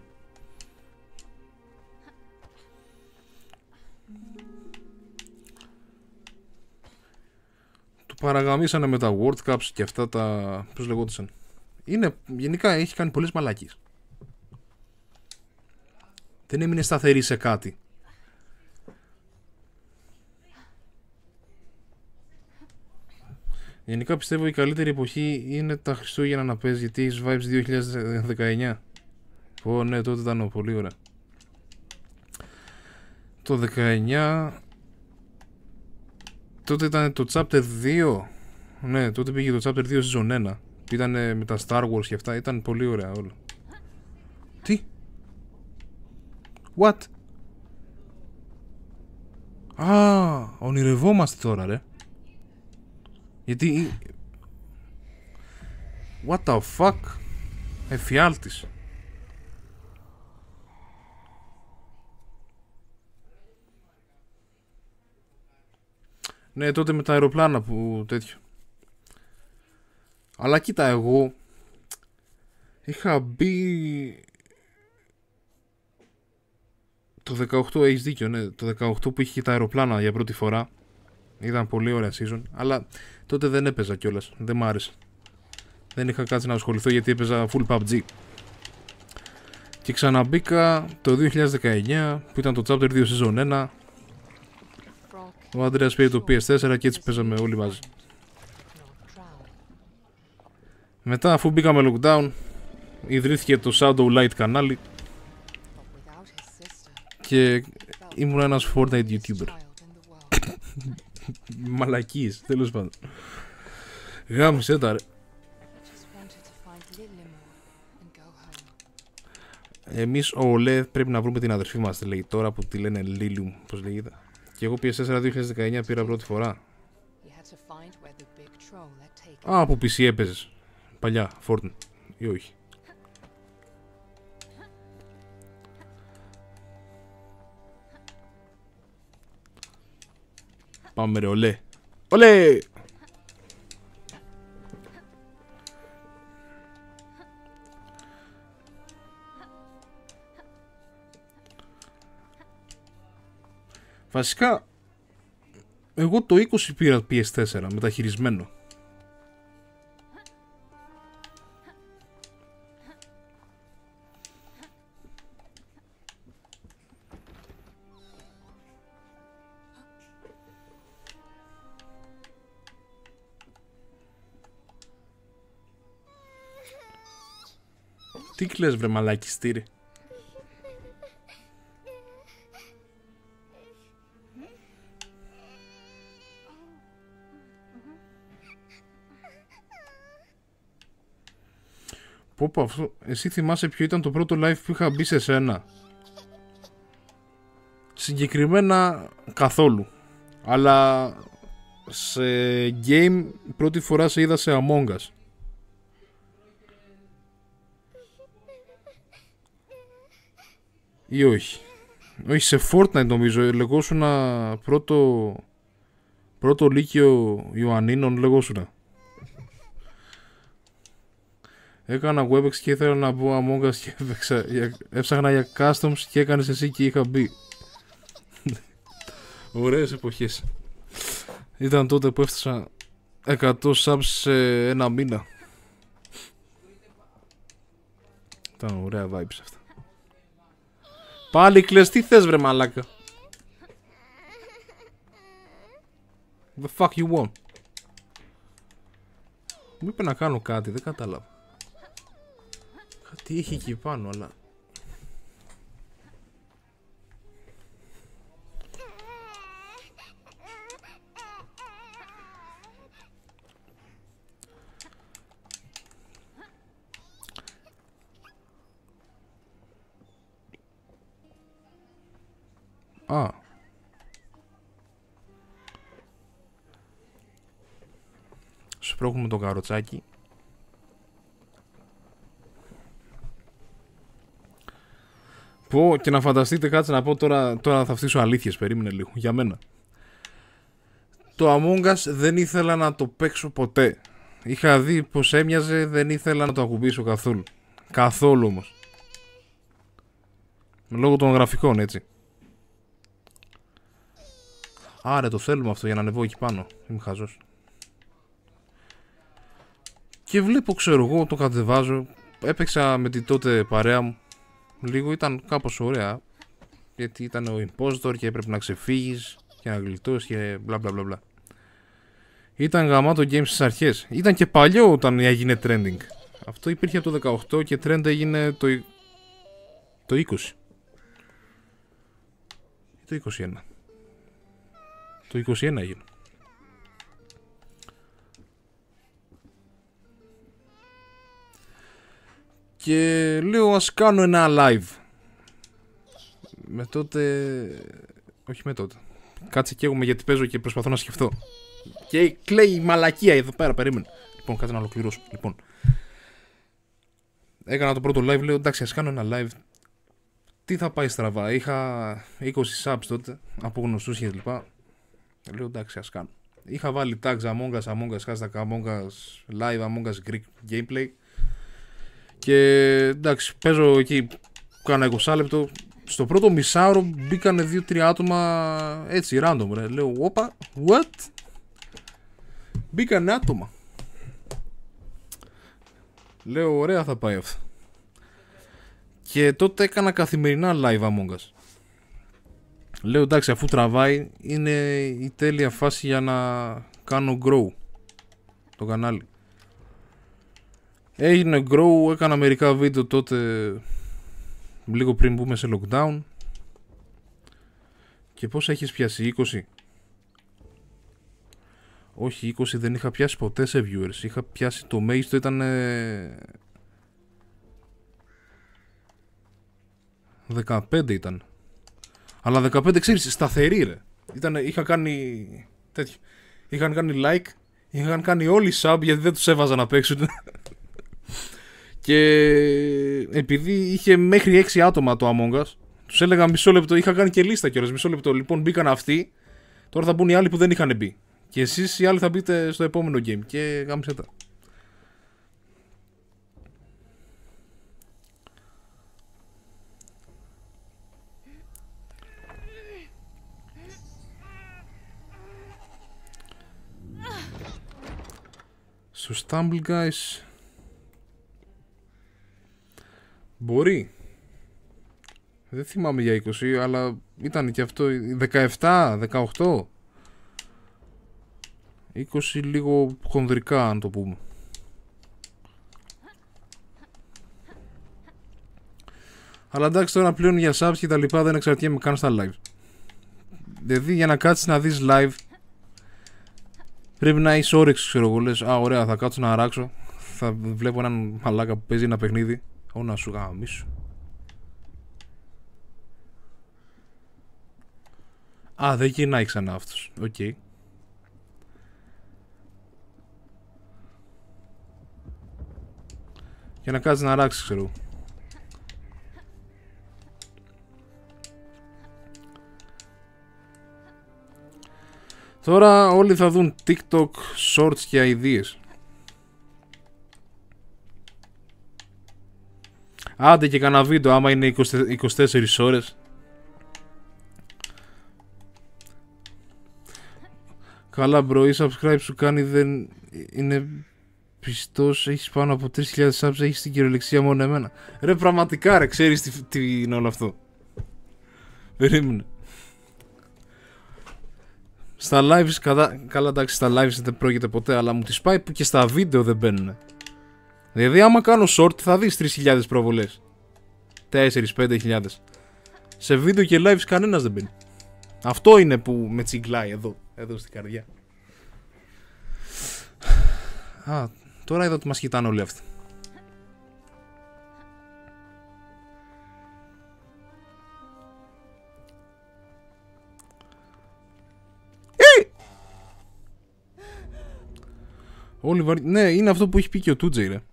Παραγαμίσανε με τα World Cups και αυτά τα... πώς λεγόντουσαν. Είναι... γενικά έχει κάνει πολλές μαλάκες. Δεν έμεινε σταθερή σε κάτι. Γενικά πιστεύω η καλύτερη εποχή είναι τα Χριστούγεννα να παίζει, γιατί έχεις vibes δύο χιλιάδες δεκαεννιά. Ω ναι, τότε ήταν πολύ ωραία. Το δεκαεννιά... τότε ήταν το chapter δύο. Ναι, τότε πήγε το chapter δύο season ένα. Ήταν με τα Star Wars και αυτά. Ήταν πολύ ωραία όλα. Τι? What? Α, ονειρευόμαστε τώρα, ρε. Γιατί... What the fuck? Εφιάλτης. Ναι, τότε με τα αεροπλάνα που τέτοιο. Αλλά κοίτα, εγώ είχα μπει το δεκαοκτώ, έχεις δίκιο, ναι, το δεκαοκτώ που είχε και τα αεροπλάνα για πρώτη φορά. Ήταν πολύ ωραία season, αλλά τότε δεν έπαιζα κιόλας, δεν μ' άρεσε. Δεν είχα κάτσει να ασχοληθώ γιατί έπαιζα full πι γιου μπι τζι. Και ξαναμπήκα το δύο χιλιάδες δεκαεννιά που ήταν το chapter δύο season ένα. Ο Αντρέας πήρε το πι ες φορ και έτσι παίζαμε όλοι μαζί. Μετά, αφού μπήκαμε lockdown, ιδρύθηκε το Shadow Light κανάλι και ήμουν ένας Fortnite YouTuber. Μαλακίες, τέλος πάντων. Γάμισε τα, ρε. Εμείς ο ΟΛΕ πρέπει να βρούμε την αδερφή μας, λέει τώρα που τη λένε Lilium, πώς λέγεται. Και εγώ πι ες φορ δύο χιλιάδες δεκαεννιά πήρα πρώτη φορά. Α, από πι σι έπαιζες παλιά, Fortnite ή όχι? Πάμε ρε, ολέ. Ολέ! Βασικά, εγώ το είκοσι πήρα πι ες φορ μεταχειρισμένο. Τι κλαις βρε μαλάκι στήρι? Πω πω, αυτό, εσύ θυμάσαι ποιο ήταν το πρώτο live που είχα μπει σε σένα? Συγκεκριμένα καθόλου. Αλλά σε game πρώτη φορά σε είδα σε Among Us. Ή όχι? Όχι, σε Fortnite νομίζω. Λεγόσουνα πρώτο πρώτο λύκειο Ιωαννίνων, λεγόσουνα. Έκανα WebEx και ήθελα να μπω Among Us και έπαιξα, έψαχνα για customs και έκανες εσύ και είχα μπει. Ωραίες εποχές. Ήταν τότε που έφτασα εκατό subs σε ένα μήνα. Ήταν ωραία vibes αυτά. Πάλι κλαις, τι θες βρε μαλάκα? The fuck you want? Μου είπε να κάνω κάτι, δεν κατάλαβα. Κάτι έχει εκεί πάνω, αλλά... Α. Σπρώχνουμε το καροτσάκι. Πω και να φανταστείτε, κάτσε να πω τώρα, τώρα θα φτύσω αλήθειες, περίμενε λίγο, για μένα. Το Among Us δεν ήθελα να το παίξω ποτέ. Είχα δει πως έμοιαζε, δεν ήθελα να το ακουμπήσω καθόλου. Καθόλου όμως. Λόγω των γραφικών, έτσι. Άρα το θέλουμε αυτό για να ανεβώ εκεί πάνω. Είμαι χαζός. Και βλέπω, ξέρω εγώ, το κατεβάζω. Έπαιξα με την τότε παρέα μου. Λίγο, ήταν κάπως ωραία. Γιατί ήταν ο impostor και έπρεπε να ξεφύγεις και να γλιτώσεις και μπλα μπλα μπλα μπλα. Ήταν γαμάτο game στις αρχές. Ήταν και παλιό όταν έγινε trending. Αυτό υπήρχε από το δεκαοκτώ και trend έγινε το, το είκοσι. Ή το είκοσι ένα. Το είκοσι ένα έγινε. Και λέω ας κάνω ένα live. Με τότε... Όχι με τότε. Κάτσε και εγώ γιατί παίζω και προσπαθώ να σκεφτώ. Και κλαίει η μαλακία εδώ πέρα, περίμενε. Λοιπόν, κάτσε να ολοκληρώσω. Λοιπόν, έκανα το πρώτο live, λέω εντάξει ας κάνω ένα live. Τι θα πάει στραβά, είχα είκοσι subs τότε, από γνωστούς και λοιπά. Λέω εντάξει ας κάνω. Είχα βάλει tags Among Us, Among Us, hashtag Among Us, live Among Us Greek gameplay. Και εντάξει, παίζω εκεί κάνα είκοσι λεπτό. Στο πρώτο μισάωρο μπήκανε δύο τρία άτομα έτσι random ρε. Λέω όπα, what? Μπήκανε άτομα. Λέω ωραία θα πάει αυτό. Και τότε έκανα καθημερινά live Among Us. Λέω εντάξει αφού τραβάει είναι η τέλεια φάση για να κάνω grow το κανάλι. Έγινε grow, έκανα μερικά βίντεο τότε λίγο πριν μπούμε σε lockdown. Και πώς έχεις πιάσει, είκοσι? Όχι, είκοσι δεν είχα πιάσει ποτέ σε viewers. Είχα πιάσει, το μέγιστο ήταν δεκαπέντε ήταν. Αλλά δεκαπέντε ξέρεις, σταθερή ρε. Ήταν, είχα κάνει τέτοιο. Είχαν κάνει like, είχαν κάνει όλοι sub γιατί δεν τους έβαζα να παίξουν. Και επειδή είχε μέχρι έξι άτομα το Among Us, τους έλεγα μισό λεπτό, είχα κάνει και λίστα κιόλας, μισό λεπτό. Λοιπόν μπήκαν αυτοί, τώρα θα μπουν οι άλλοι που δεν είχαν μπει. Και εσείς οι άλλοι θα μπείτε στο επόμενο game και γάμισε τα. Στο Stumble Guys μπορεί. Δεν θυμάμαι για είκοσι, αλλά ήταν και αυτό δεκαεπτά, δεκαοκτώ. είκοσι λίγο χονδρικά αν το πούμε. Αλλά εντάξει τώρα πλέον για subs και τα λοιπά δεν εξαρτιέμαι καν στα live. Δηλαδή για να κάτσεις να δεις live πρέπει να είσαι όρεξη, ξέρω εγώ, λες α ωραία θα κάτσω να αράξω. Θα βλέπω έναν μαλάκα που παίζει ένα παιχνίδι. Ω να σου γαμίσω. Α, δεν γυρνάει ξανά αυτός. Οκ. Okay. Για να κάτσεις να αράξεις, ξέρω. Τώρα όλοι θα δουν TikTok, Shorts και ideas. Άντε και κανένα βίντεο άμα είναι είκοσι τέσσερις ώρες. Καλά bro, η subscribe σου κάνει δεν είναι πιστός, έχεις πάνω από τρεις χιλιάδες subs, έχεις την κυριολεξία μόνο εμένα. Ρε πραγματικά ρε, ξέρεις τι, τι είναι όλο αυτό. Περίμενε. Στα lives, κατά, καλά εντάξει στα lives δεν πρόκειται ποτέ, αλλά μου τις πάει που και στα βίντεο δεν μπαίνουν. Δηλαδή άμα κάνω short θα δεις τρεις χιλιάδες προβολές. τέσσερις πέντε χιλιάδες. Σε βίντεο και lives κανένας δεν μπαίνει. Αυτό είναι που με τσιγκλάει εδώ. Εδώ στην καρδιά. Α, τώρα είδα ότι μας κοιτάνε όλοι αυτοί. Όλοι βαρ... Ναι, είναι αυτό που έχει πει και ο Τούτζεϊ, ρε.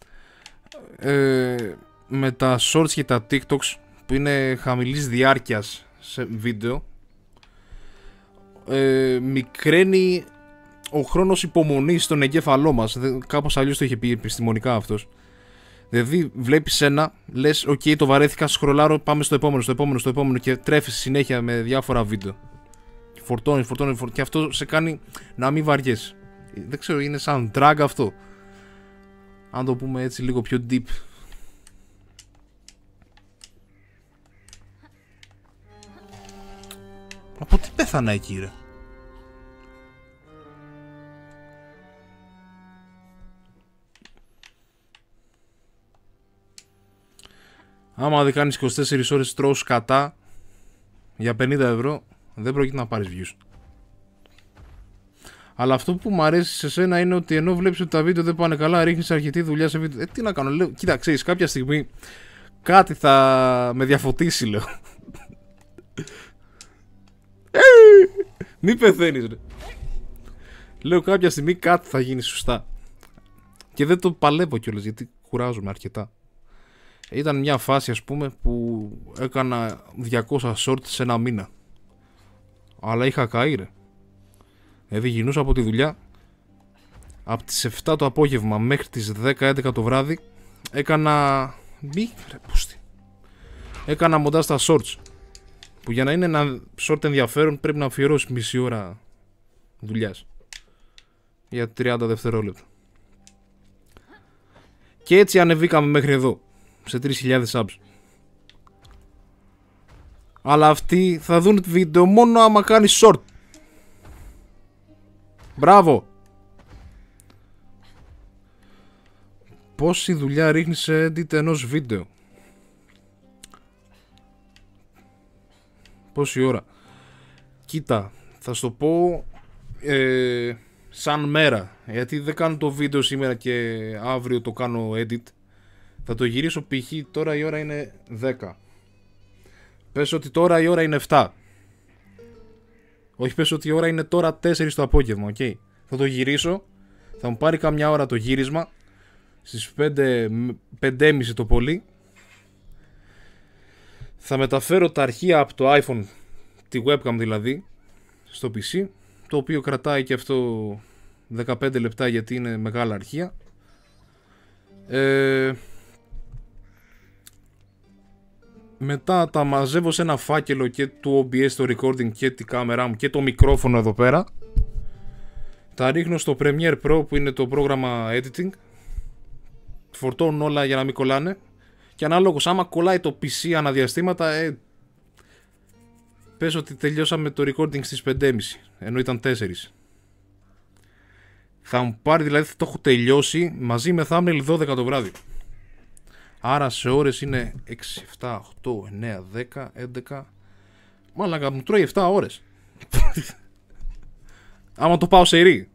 Ε, με τα shorts και τα TikToks που είναι χαμηλής διάρκειας σε βίντεο, ε, μικραίνει ο χρόνος υπομονής στον εγκέφαλό μας. Κάπως αλλιώς το είχε πει επιστημονικά αυτός. Δηλαδή βλέπεις ένα, λες οκ, okay, το βαρέθηκα, σκρολάρω, πάμε στο επόμενο, στο επόμενο, στο επόμενο και τρέφεις συνέχεια με διάφορα βίντεο. Φορτώνει, φορτώνει, φορτώνει και αυτό σε κάνει να μην βαριέσαι. Δεν ξέρω, είναι σαν drag αυτό. Αν το πούμε έτσι λίγο πιο deep. Από τι πέθανα εκεί, ρε? Άμα δεν κάνεις είκοσι τέσσερις ώρες τρως κατά για πενήντα ευρώ, δεν πρόκειται να πάρεις views. Αλλά αυτό που μου αρέσει σε σένα είναι ότι ενώ βλέπεις ότι τα βίντεο δεν πάνε καλά, ρίχνεις αρκετή δουλειά σε βίντεο. Ε, τι να κάνω, λέω, κοίτα, ξέρεις, κάποια στιγμή κάτι θα με διαφωτίσει, λέω. Μη πεθαίνεις, ρε. Λέω, κάποια στιγμή κάτι θα γίνει σωστά. Και δεν το παλεύω κιόλας, γιατί κουράζομαι αρκετά. Ήταν μια φάση, ας πούμε, που έκανα διακόσια short σε ένα μήνα. Αλλά είχα καεί, ρε. Δηλαδή γινούσα από τη δουλειά από τις επτά το απόγευμα μέχρι τις δέκα έντεκα το βράδυ. Έκανα... Μη, ρε, πούστη. Έκανα μοντά στα shorts. Που για να είναι ένα short ενδιαφέρον πρέπει να αφιερώσει μισή ώρα δουλειάς. Για τριάντα δευτερόλεπτα. Και έτσι ανεβήκαμε μέχρι εδώ. Σε τρεις χιλιάδες subs. Αλλά αυτοί θα δουν το βίντεο μόνο άμα κάνει short. Μπράβο. Πόση δουλειά ρίχνει σε edit ενός βίντεο? Πόση ώρα? Κοίτα, θα σου το πω ε, σαν μέρα. Γιατί δεν κάνω το βίντεο σήμερα και αύριο το κάνω edit. Θα το γυρίσω π.χ. τώρα η ώρα είναι δέκα. Πες ότι τώρα η ώρα είναι επτά. Όχι, πες ότι η ώρα είναι τώρα τέσσερις το απόγευμα, okay. Θα το γυρίσω. Θα μου πάρει καμιά ώρα το γύρισμα. Στις πέντε, πέντε και μισή το πολύ. Θα μεταφέρω τα αρχεία από το iPhone, τη webcam δηλαδή, στο πι σι. Το οποίο κρατάει και αυτό δεκαπέντε λεπτά γιατί είναι μεγάλα αρχεία. Ε... Μετά τα μαζεύω σε ένα φάκελο και του ο μπι ες το recording και τη κάμερά μου και το μικρόφωνο εδώ πέρα. Τα ρίχνω στο Premiere Pro που είναι το πρόγραμμα editing. Φορτώνουν όλα για να μην κολλάνε. Και ανάλογος άμα κολλάει το πι σι αναδιαστήματα, ε, πες ότι τελειώσαμε το recording στις πέντε και μισή ενώ ήταν τέσσερις. Θα μου πάρει δηλαδή, το έχω τελειώσει μαζί με thumbnail δώδεκα το βράδυ. Άρα σε ώρες είναι έξι, επτά, οκτώ, εννέα, δέκα, έντεκα. Μάλακα μου τρώει επτά ώρες. Άμα το πάω σε ρί.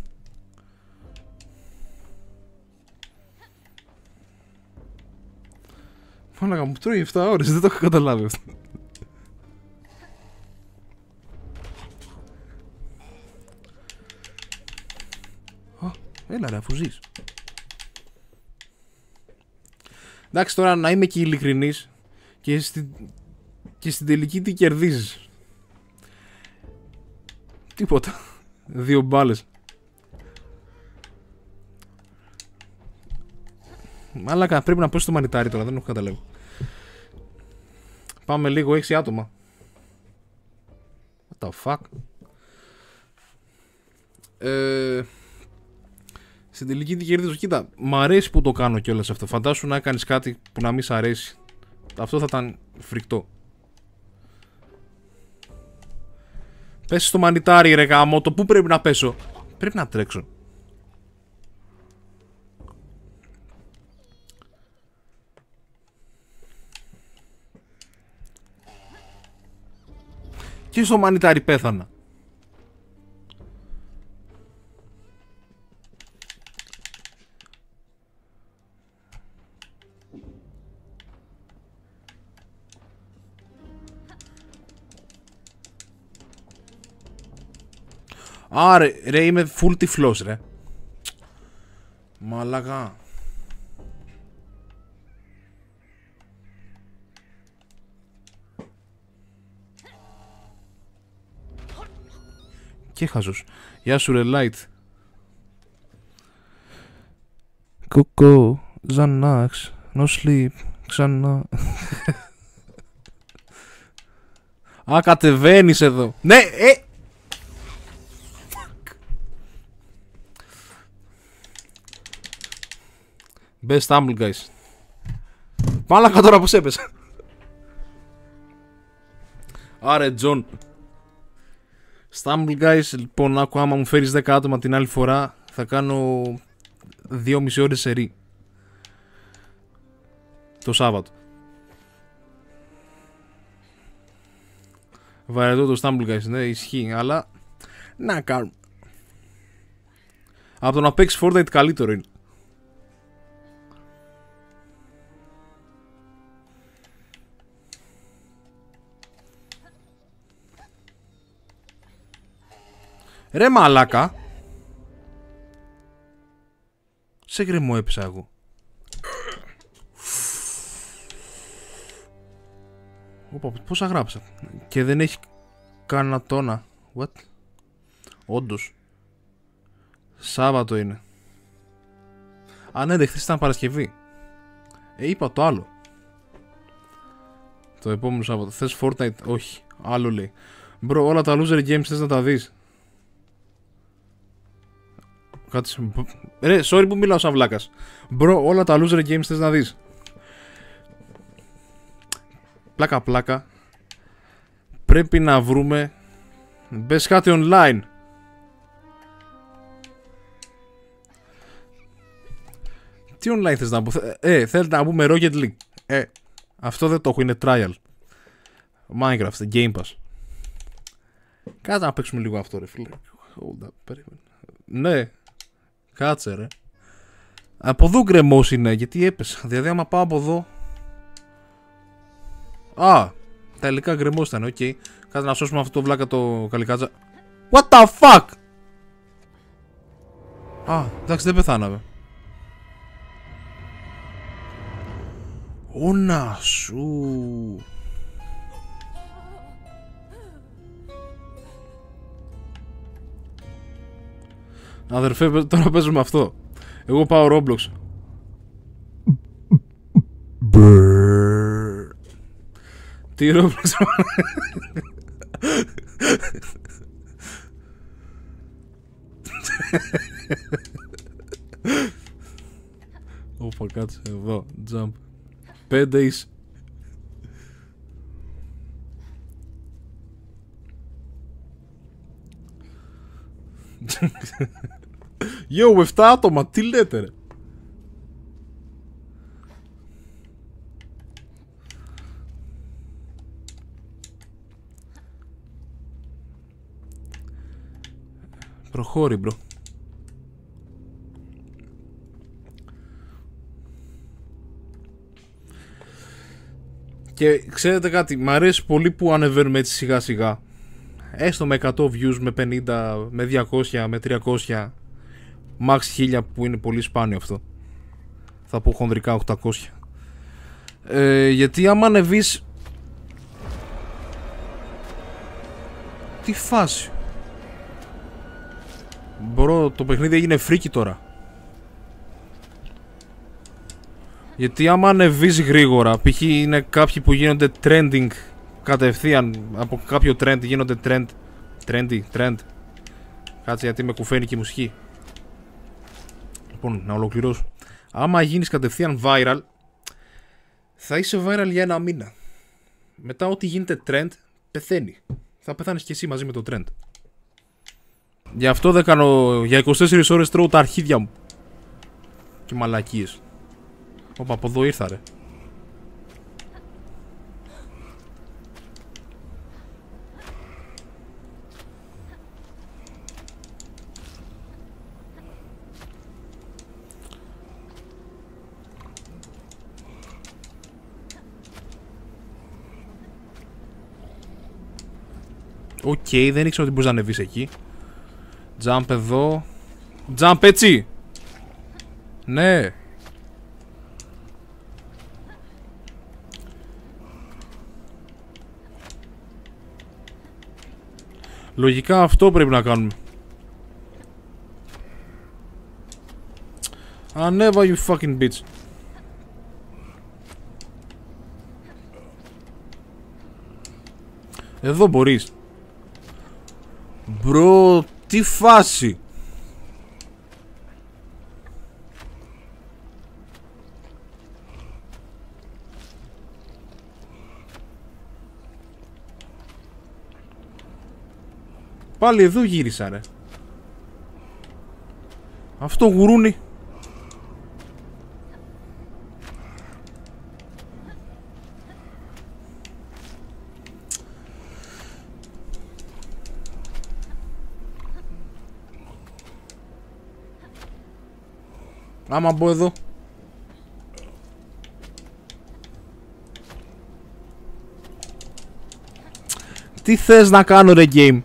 Μάλακα μου τρώει επτά ώρες. Δεν το έχω καταλάβει αυτό. Α, έλα ρε, αφού ζεις. Εντάξει, τώρα να είμαι και ειλικρινής, και στην, και στην τελική τι κερδίζεις? Τίποτα. Δύο μπάλες. Μάλακα, πρέπει να πω στο μανιτάρι τώρα, δεν έχω καταλάβει. Πάμε λίγο, έξι άτομα. What the fuck. Ε... Στην τελική τι κερδίζω? Κοίτα, μ' αρέσει που το κάνω κιόλας αυτό. Φαντάσου να κάνεις κάτι που να μην σ' αρέσει. Αυτό θα ήταν φρικτό. Πες στο μανιτάρι ρε γάμο, το πού πρέπει να πέσω? Πρέπει να τρέξω. Και στο μανιτάρι πέθανα. Άρε, ρε, είμαι full τυφλός, ρε. Μαλακά. Και χαζός. Γεια σου, ρε, light. Κουκού, Ζανάξ, no sleep, ξανά. Α, κατεβαίνεις εδώ. Ναι, ε! Best stumble, guys. Μάλακα τώρα πως έπεσα. Άρε, Τζον. Stumble, guys. Λοιπόν, άκου, άμα μου φέρεις δέκα άτομα την άλλη φορά, θα κάνω δύο μισή ώρες σερί. Το Σάββατο. Βαρετό το Stumble, guys. Ναι, ισχύει, αλλά να κάνουμε. Από το να παίξει Fortnite καλύτερο είναι. Ρε μαλάκα. Σε γκρεμό έπεσα εγώ. Οπα, πόσα γράψα. Και δεν έχει κανένα τόνα. What? Όντως. Σάββατο είναι. Α, ναι, χθες ήταν Παρασκευή. Ε, είπα το άλλο. Το επόμενο Σάββατο. Θες Fortnite? Όχι. Άλλο λέει. Μπρο, όλα τα loser games θες να τα δεις? Κάτσε. Ρε, sorry που μιλάω σαν βλάκας. Μπρο, όλα τα loser games θες να δεις? Πλάκα πλάκα. Πρέπει να βρούμε. Μπες κάτι online. Τι online θες να πούμε? Ε, θέλετε να πούμε Rocket League? Ε, αυτό δεν το έχω, είναι trial. Minecraft, Game Pass. Κάτσε να παίξουμε λίγο αυτό, ρε φίλε. Hold up, περίμενε. Ναι. Κάτσε, ρε. Από εδώ γκρεμός είναι, γιατί έπεσα. Δηλαδή άμα πάω από εδώ. Α, τα υλικά γκρεμός ήταν, οκ. Okay. Κάτσε να σώσουμε αυτό το βλάκα το καλικάτσα. What the fuck? Α, εντάξει, δεν πεθάναμε. Όνα σου. Αδερφέ, τώρα παίζουμε αυτό. Εγώ πάω Roblox. Τι Roblox? Όπα, κάτσε εδώ. Jump. Πέντε είσαι. Yo, εφτά άτομα, τι λέτε, ρε? Προχώρη, μπρο. Και ξέρετε κάτι, μ' αρέσει πολύ που ανεβαίνουμε έτσι σιγά σιγά. Έστω με εκατό views, με πενήντα, με διακόσια, με τριακόσια, max χίλια που είναι πολύ σπάνιο αυτό. Θα πω χονδρικά οκτακόσια. Ε, γιατί άμα ανεβείς... Τι φάση. Μπορώ, το παιχνίδι έγινε φρίκι τώρα. Γιατί άμα ανεβείς γρήγορα, π.χ. είναι κάποιοι που γίνονται trending κατευθείαν, από κάποιο trend γίνονται trend. Trendy, trend. Κάτσε γιατί με κουφαίνει και η μουσική. Λοιπόν, να ολοκληρώσω. Άμα γίνεις κατευθείαν viral, θα είσαι viral για ένα μήνα. Μετά ό,τι γίνεται trend, πεθαίνει. Θα πεθάνεις και εσύ μαζί με το trend. Γι' αυτό δεν κάνω. Για είκοσι τέσσερις ώρες τρώω τα αρχίδια μου. Και μαλακίες. Όπα, από εδώ ήρθα, ρε. Οκ, okay, δεν ήξερα ότι μπορείς να ανεβείς εκεί. Jump εδώ. Jump έτσι. Ναι. Λογικά αυτό πρέπει να κάνουμε. Ανέβα, you fucking bitch. Εδώ μπορείς. Μπρο, τι φάση. Πάλι εδώ γύρισα ρε. Αυτό γουρούνι. Άμα μπω εδώ. Τι θες να κάνω ρε game.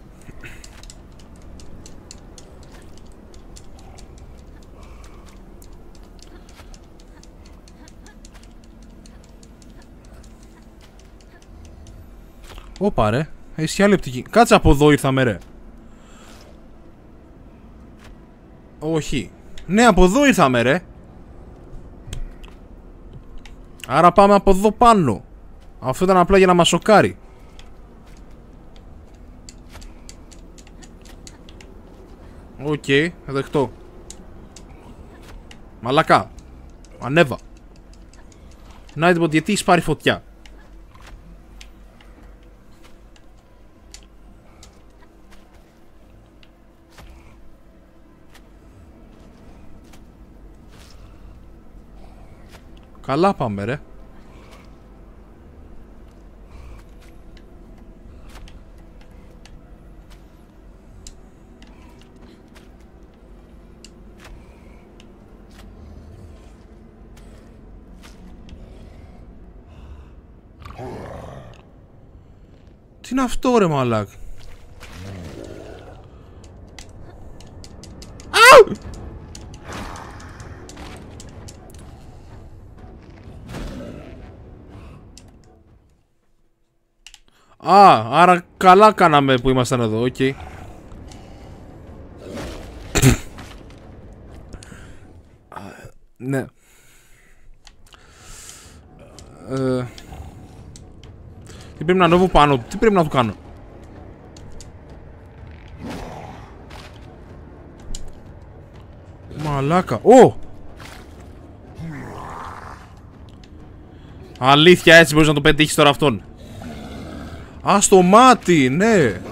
Όπα ρε, έχει άλλη οπτική. Κάτσε, από εδώ ήρθαμε ρε. Όχι. Ναι, από εδώ ήρθαμε ρε. Άρα πάμε από εδώ πάνω. Αυτό ήταν απλά για να μας σοκάρει. Οκ, okay, δεχτώ. Μαλακά. Ανέβα. Nightbot, γιατί έχεις πάρει φωτιά. Καλά πάμε ρε. Τι είναι αυτό ρε μαλάκ. Α, άρα καλά κάναμε που ήμασταν εδώ, οκ. Okay. Ναι. Ε, τι πρέπει να ανέβω πάνω, τι πρέπει να του κάνω. Μαλάκα, ω! Αλήθεια, έτσι μπορείς να το πετύχεις τώρα αυτόν. Α, στο μάτι, ναι.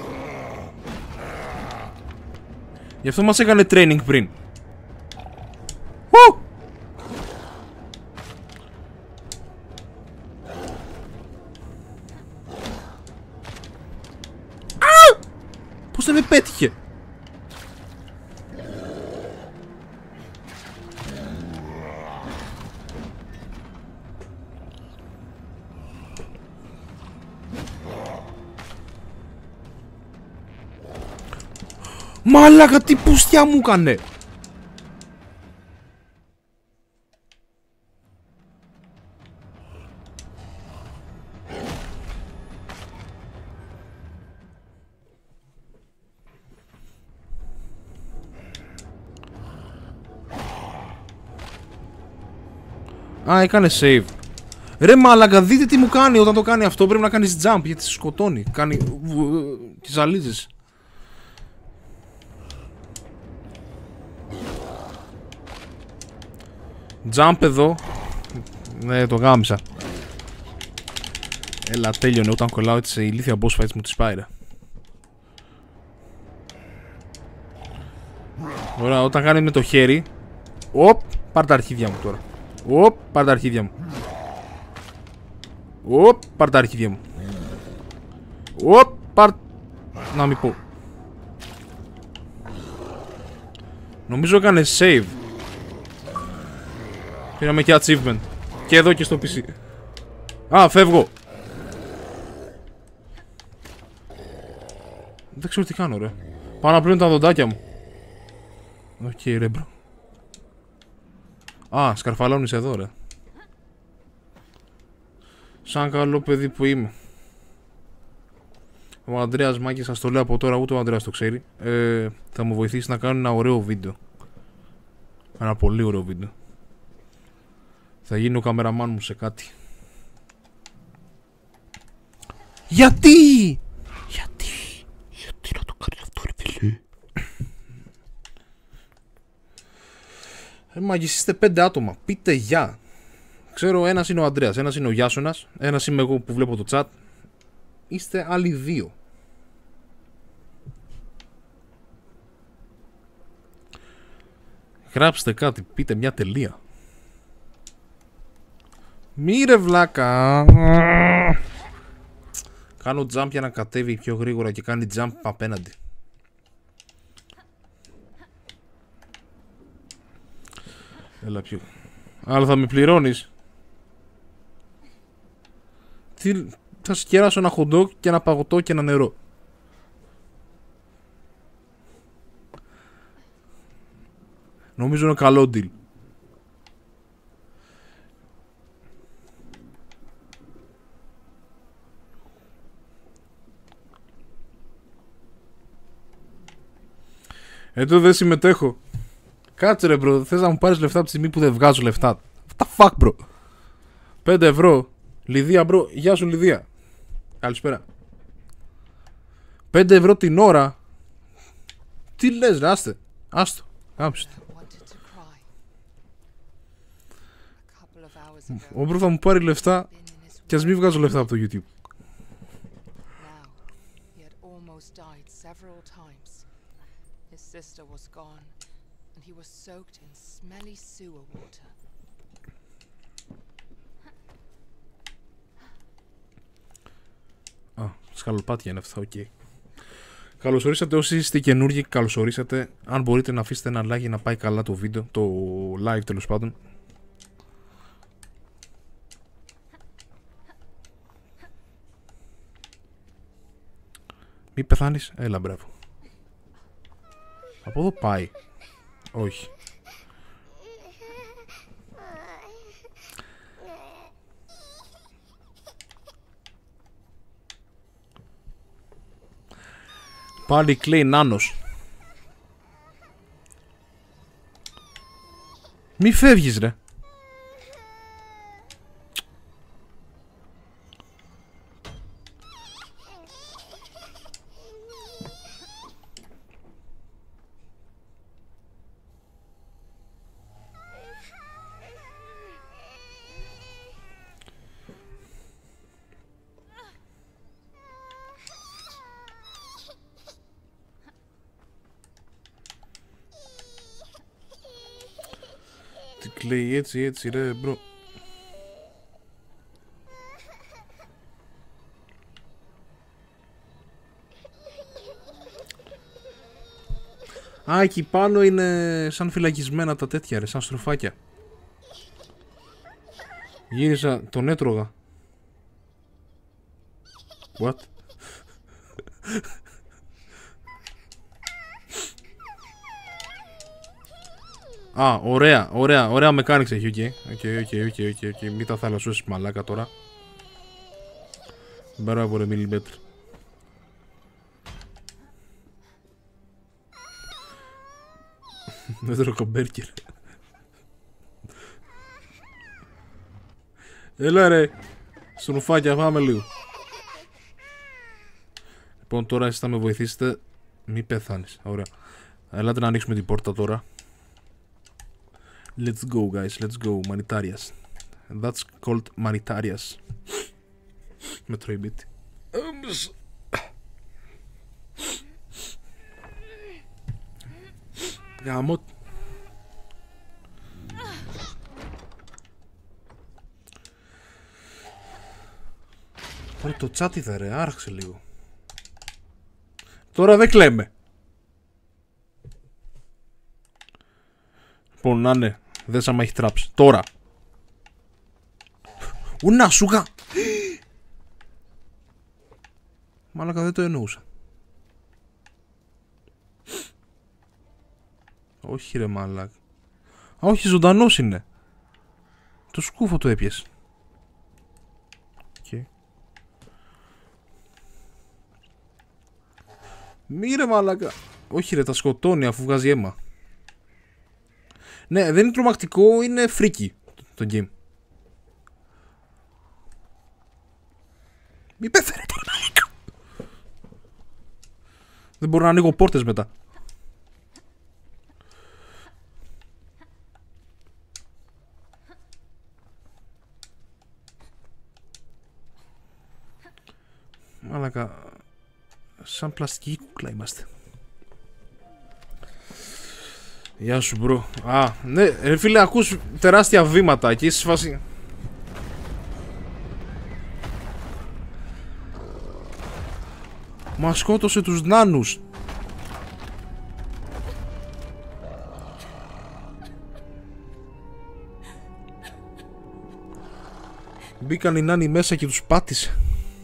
Γι' αυτό μας έκανε training πριν. Ου! Α! Πώς δεν με πέτυχε. Μαλάκα, τι πουστιά μου έκανε. Α, έκανε save. Ρε μαλάκα, δείτε τι μου κάνει. Όταν το κάνει αυτό πρέπει να κάνεις jump, γιατί σε σκοτώνει. Κάνει τις ζαλίζες. Jump εδώ. Ναι, το γάμισα. Έλα, τέλειωνε. Όταν κολλάω έτσι σε ηλίθια boss fights μου τη πάει ρε. Ωραία, όταν κάνει με το χέρι. Οπ, πάρ' τα αρχίδια μου τώρα. Οπ, πάρ' τα αρχίδια μου. Οπ, πάρ' τα αρχίδια μου. Οπ, πάρ'... Να μην πω. Νομίζω έκανε save. Πήραμε και achievement. Και εδώ και στο πι σι. Α, φεύγω. Δεν ξέρω τι κάνω, ρε. Πάω να πλύνω τα δοντάκια μου. Οκ, okay, ρε μπρο. Α, σκαρφαλώνεις εδώ, ρε. Σαν καλό παιδί που είμαι. Ο Ανδρέας Μάκης, σας το λέω από τώρα, ούτε ο Ανδρέας το ξέρει. Ε, θα μου βοηθήσει να κάνω ένα ωραίο βίντεο. Ένα πολύ ωραίο βίντεο. Θα γίνει ο καμεραμάν μου σε κάτι. Γιατί! Γιατί! Γιατί να το κάνει αυτό, ρε φίλε. Ε, μάγεις, είστε πέντε άτομα. Πείτε γεια. Ξέρω, ένας είναι ο Ανδρέας, ένας είναι ο Γιάσονας, ένας είμαι εγώ που βλέπω το chat. Είστε άλλοι δύο. Γράψτε κάτι, πείτε μια τελεία. Μη ρε βλάκα. Κάνω jump για να κατέβει πιο γρήγορα και κάνει jump απέναντι. Έλα πιο. Αλλά θα με πληρώνεις. Τι... Θα σου κεράσω ένα χοντό και ένα παγωτό και ένα νερό. Νομίζω είναι καλό deal. Εδώ δεν συμμετέχω. Κάτσε ρε μπρο, θες να μου πάρεις λεφτά από τη στιγμή που δεν βγάζω λεφτά. What the fuck μπρο. πέντε ευρώ. Λιδία μπρο, γεια σου Λιδία. Καλησπέρα. πέντε ευρώ την ώρα. Τι λες ρε, άστε. Άστο, κάψτε. Ο μπρο θα μου πάρει λεφτά και ας μην βγάζω λεφτά από το YouTube. Sister was gone, and he was soaked in smelly sewer water. Α, σκαλοπάτια είναι αυτά, οκ. Okay. Καλώς ορίσατε όσοι είστε καινούργοι, καλώς ορίσατε. Αν μπορείτε να αφήσετε ένα like για να πάει καλά το βίντεο, το live τέλος πάντων. Μη πεθάνεις, έλα μπράβο. Από εδώ πάει. Όχι. Πάλι κλαίει νάνος. Μη φεύγεις ρε. Κλαίει έτσι έτσι ρε μπρο. Α, εκεί πάνω είναι σαν φυλακισμένα τα τέτοια ρε, σαν στροφάκια. Γύρισα, τον έτρωγα. What? Α, ωραία, ωραία, ωραία mechanics έχει, οκ. Οκ, οκ, οκ, οκ, μην τα θαλασσώσεις μαλάκα τώρα. Μπράβο ρε μιλιμέτρ. Δεν τρώω κομπέρκερ. Έλα ρε, στροφάκια, πάμε λίγο. Λοιπόν, τώρα εσείς θα με βοηθήσετε. Μη πεθάνεις, ωραία. Ελάτε να ανοίξουμε την πόρτα τώρα. Let's go guys, let's go, Manitarias. That's called Manitarias. Με τρώει μπίτι. Γαμώ. Ρε το chat είδα ρε, άρχισε λίγο. Τώρα δεν κλαίμε. Λοιπόν, να ναι, δες άμα έχει traps. Τώρα. Ούνα σούγα. Μάλακα δεν το εννοούσα. Όχι ρε μαλάκα. Α, όχι, ζωντανός είναι. Το σκούφο το έπιασε. Okay. Μη ρε μαλάκα. Όχι ρε, τα σκοτώνει αφού βγάζει αίμα. Ναι, δεν είναι τρομακτικό, είναι φρίκι το game. Μη πέφερετε ρε μαλάκα. Δεν μπορώ να ανοίγω πόρτες μετά. Μαλάκα. Σαν πλαστική κούκλα είμαστε. Γεια σου μπρο. Α, ναι, ρε φίλε, ακούς τεράστια βήματα εκεί στη φάση. Μα σκότωσε τους νάνους. Μπήκαν οι νάνοι μέσα και τους πάτησε.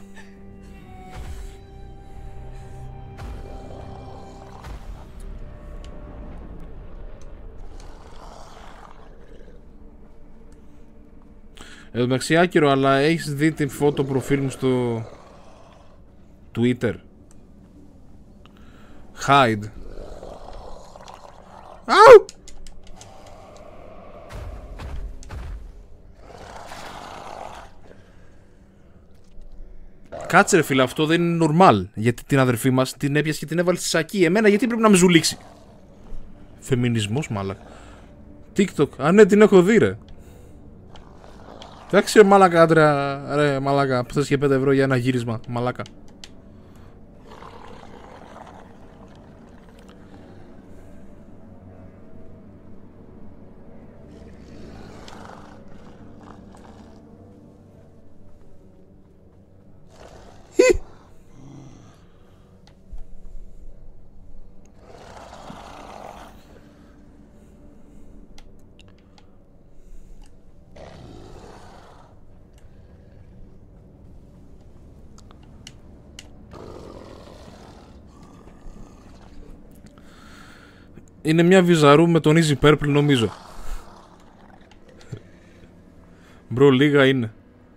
Εν τω μεταξύ άκυρο, αλλά έχεις δει την φώτο προφίλ μου στο Twitter? Hide. Αου! Κάτσε ρε φίλε, αυτό δεν είναι normal. Γιατί την αδερφή μας την έπιασε και την έβαλε στη σακή. Εμένα γιατί πρέπει να με ζουλήξει? Φεμινισμός μάλακα. TikTok, α ναι, την έχω δει ρε. Εντάξει ρε μαλάκα, άντρα, ρε μαλάκα, που θες και πέντε ευρώ για ένα γύρισμα, μαλάκα. Είναι μια βυζαρού με τον Easy Purple νομίζω. Μπρο, λίγα είναι.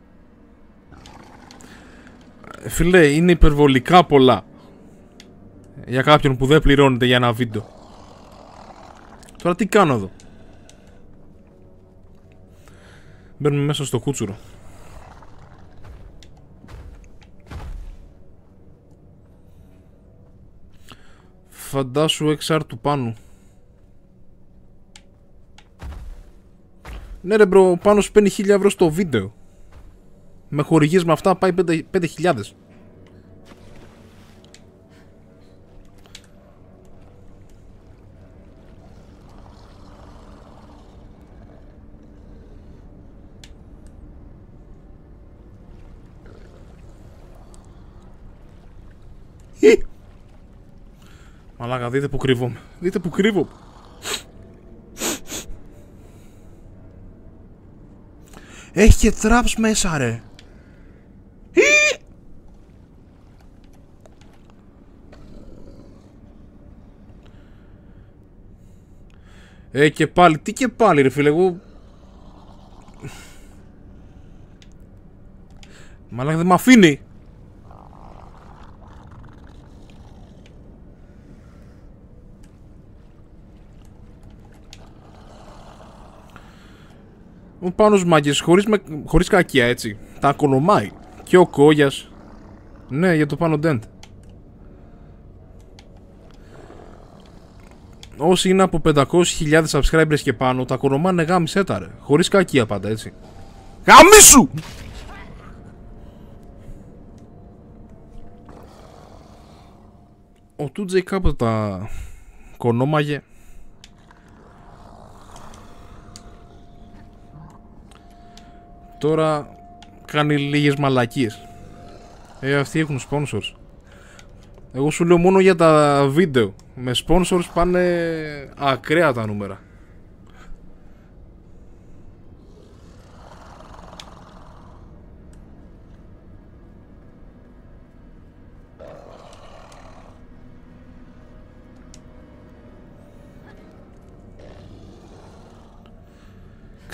Φίλε, είναι υπερβολικά πολλά για κάποιον που δεν πληρώνεται για ένα βίντεο. Τώρα τι κάνω εδώ? Μπαίνουμε μέσα στο κούτσουρο. Φαντάσου εξ αρ του πάνω. Ναι ρε μπρο, ο Πάνος παίρνει χίλια ευρώ στο βίντεο. Με χορηγίες με αυτά πάει πέντε χιλιάδες. Μαλάκα, δείτε που κρύβομαι. Δείτε που κρύβομαι. Έχει και traps μέσα ρε. Ε και πάλι, τι και πάλι ρε φίλε, εγώ... Μαλάκα δεν μ' αφήνει. Ο Πάνος μάγκες, χωρίς, με... χωρίς κακία έτσι. Τα ακονομάει. Και ο Κόγιας. Ναι, για το Πάνο Dent. Όσοι είναι από πεντακόσιες χιλιάδες subscribers και πάνω, τα ακονομάνε γάμισέ τα ρε. Χωρίς κακία πάντα έτσι. Γάμισου! Ο του τζέι κάποτε τα κονόμαγε. Τώρα κάνει λίγες μαλακίες. Ε, αυτοί έχουν sponsors. Εγώ σου λέω μόνο για τα βίντεο. Με sponsors πάνε ακραία τα νούμερα.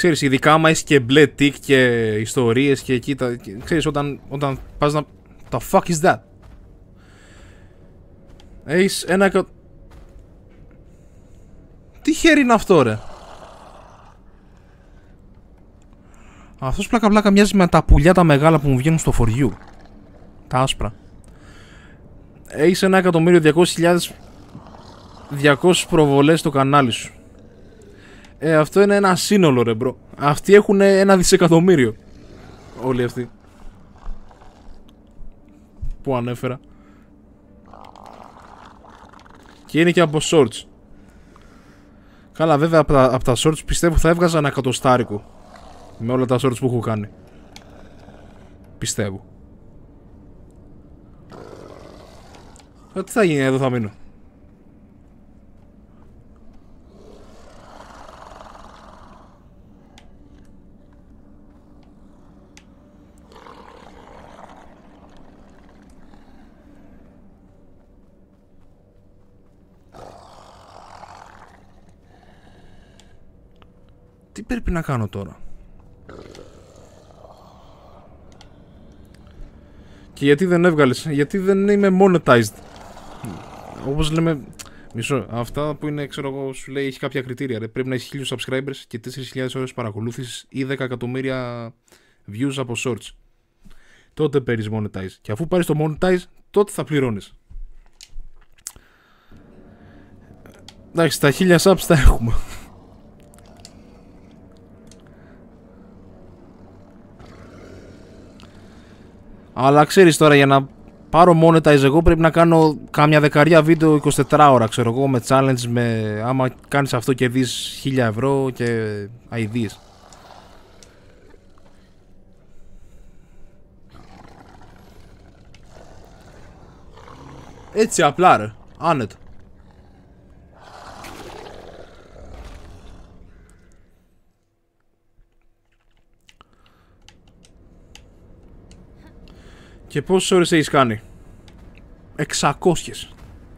ξέρεις, ειδικά άμα έχεις και μπλε τικ και ιστορίες και εκεί, τα, και, ξέρεις, όταν, όταν πας να... The fuck is that? Έχεις ένα... Τι χέρι είναι αυτό, ρε? Αυτός πλάκα πλάκα μοιάζει με τα πουλιά τα μεγάλα που μου βγαίνουν στο φοριού. Τα άσπρα. Έχεις ένα εκατομμύριο διακόσιες χιλιάδες διακόσιες προβολές στο κανάλι σου. Ε, αυτό είναι ένα σύνολο, ρε μπρο. Αυτοί έχουν ένα δισεκατομμύριο. Όλοι αυτοί που ανέφερα. Και είναι και από shorts. Καλά, βέβαια από τα, από τα shorts πιστεύω θα έβγαζα ένα εκατοστάρικο. Με όλα τα shorts που έχω κάνει. Πιστεύω. Ε, τι θα γίνει, εδώ θα μείνω. Τι πρέπει να κάνω τώρα? Και γιατί δεν έβγαλες? Γιατί δεν είμαι monetized. Όπως λέμε... Μισό, αυτά που είναι, ξέρω εγώ, σου λέει έχει κάποια κριτήρια. Ρε. Πρέπει να έχει χίλιους subscribers και τέσσερις χιλιάδες ώρες παρακολούθησης ή δέκα εκατομμύρια views από shorts. Τότε παίρνεις monetize. Και αφού πάρεις το monetize, τότε θα πληρώνεις. Εντάξει, τα χίλια subs τα έχουμε. Αλλά ξέρεις τώρα, για να πάρω monetize εγώ πρέπει να κάνω κάμια δεκαριά βίντεο εικοσιτέσσερις ώρα, ξέρω εγώ, με challenge, με άμα κάνεις αυτό κερδίζεις χίλια ευρώ και αηδίες. Έτσι απλά, ρε, άνετα. Και πόσες ώρες έχεις κάνει? εξακόσιες.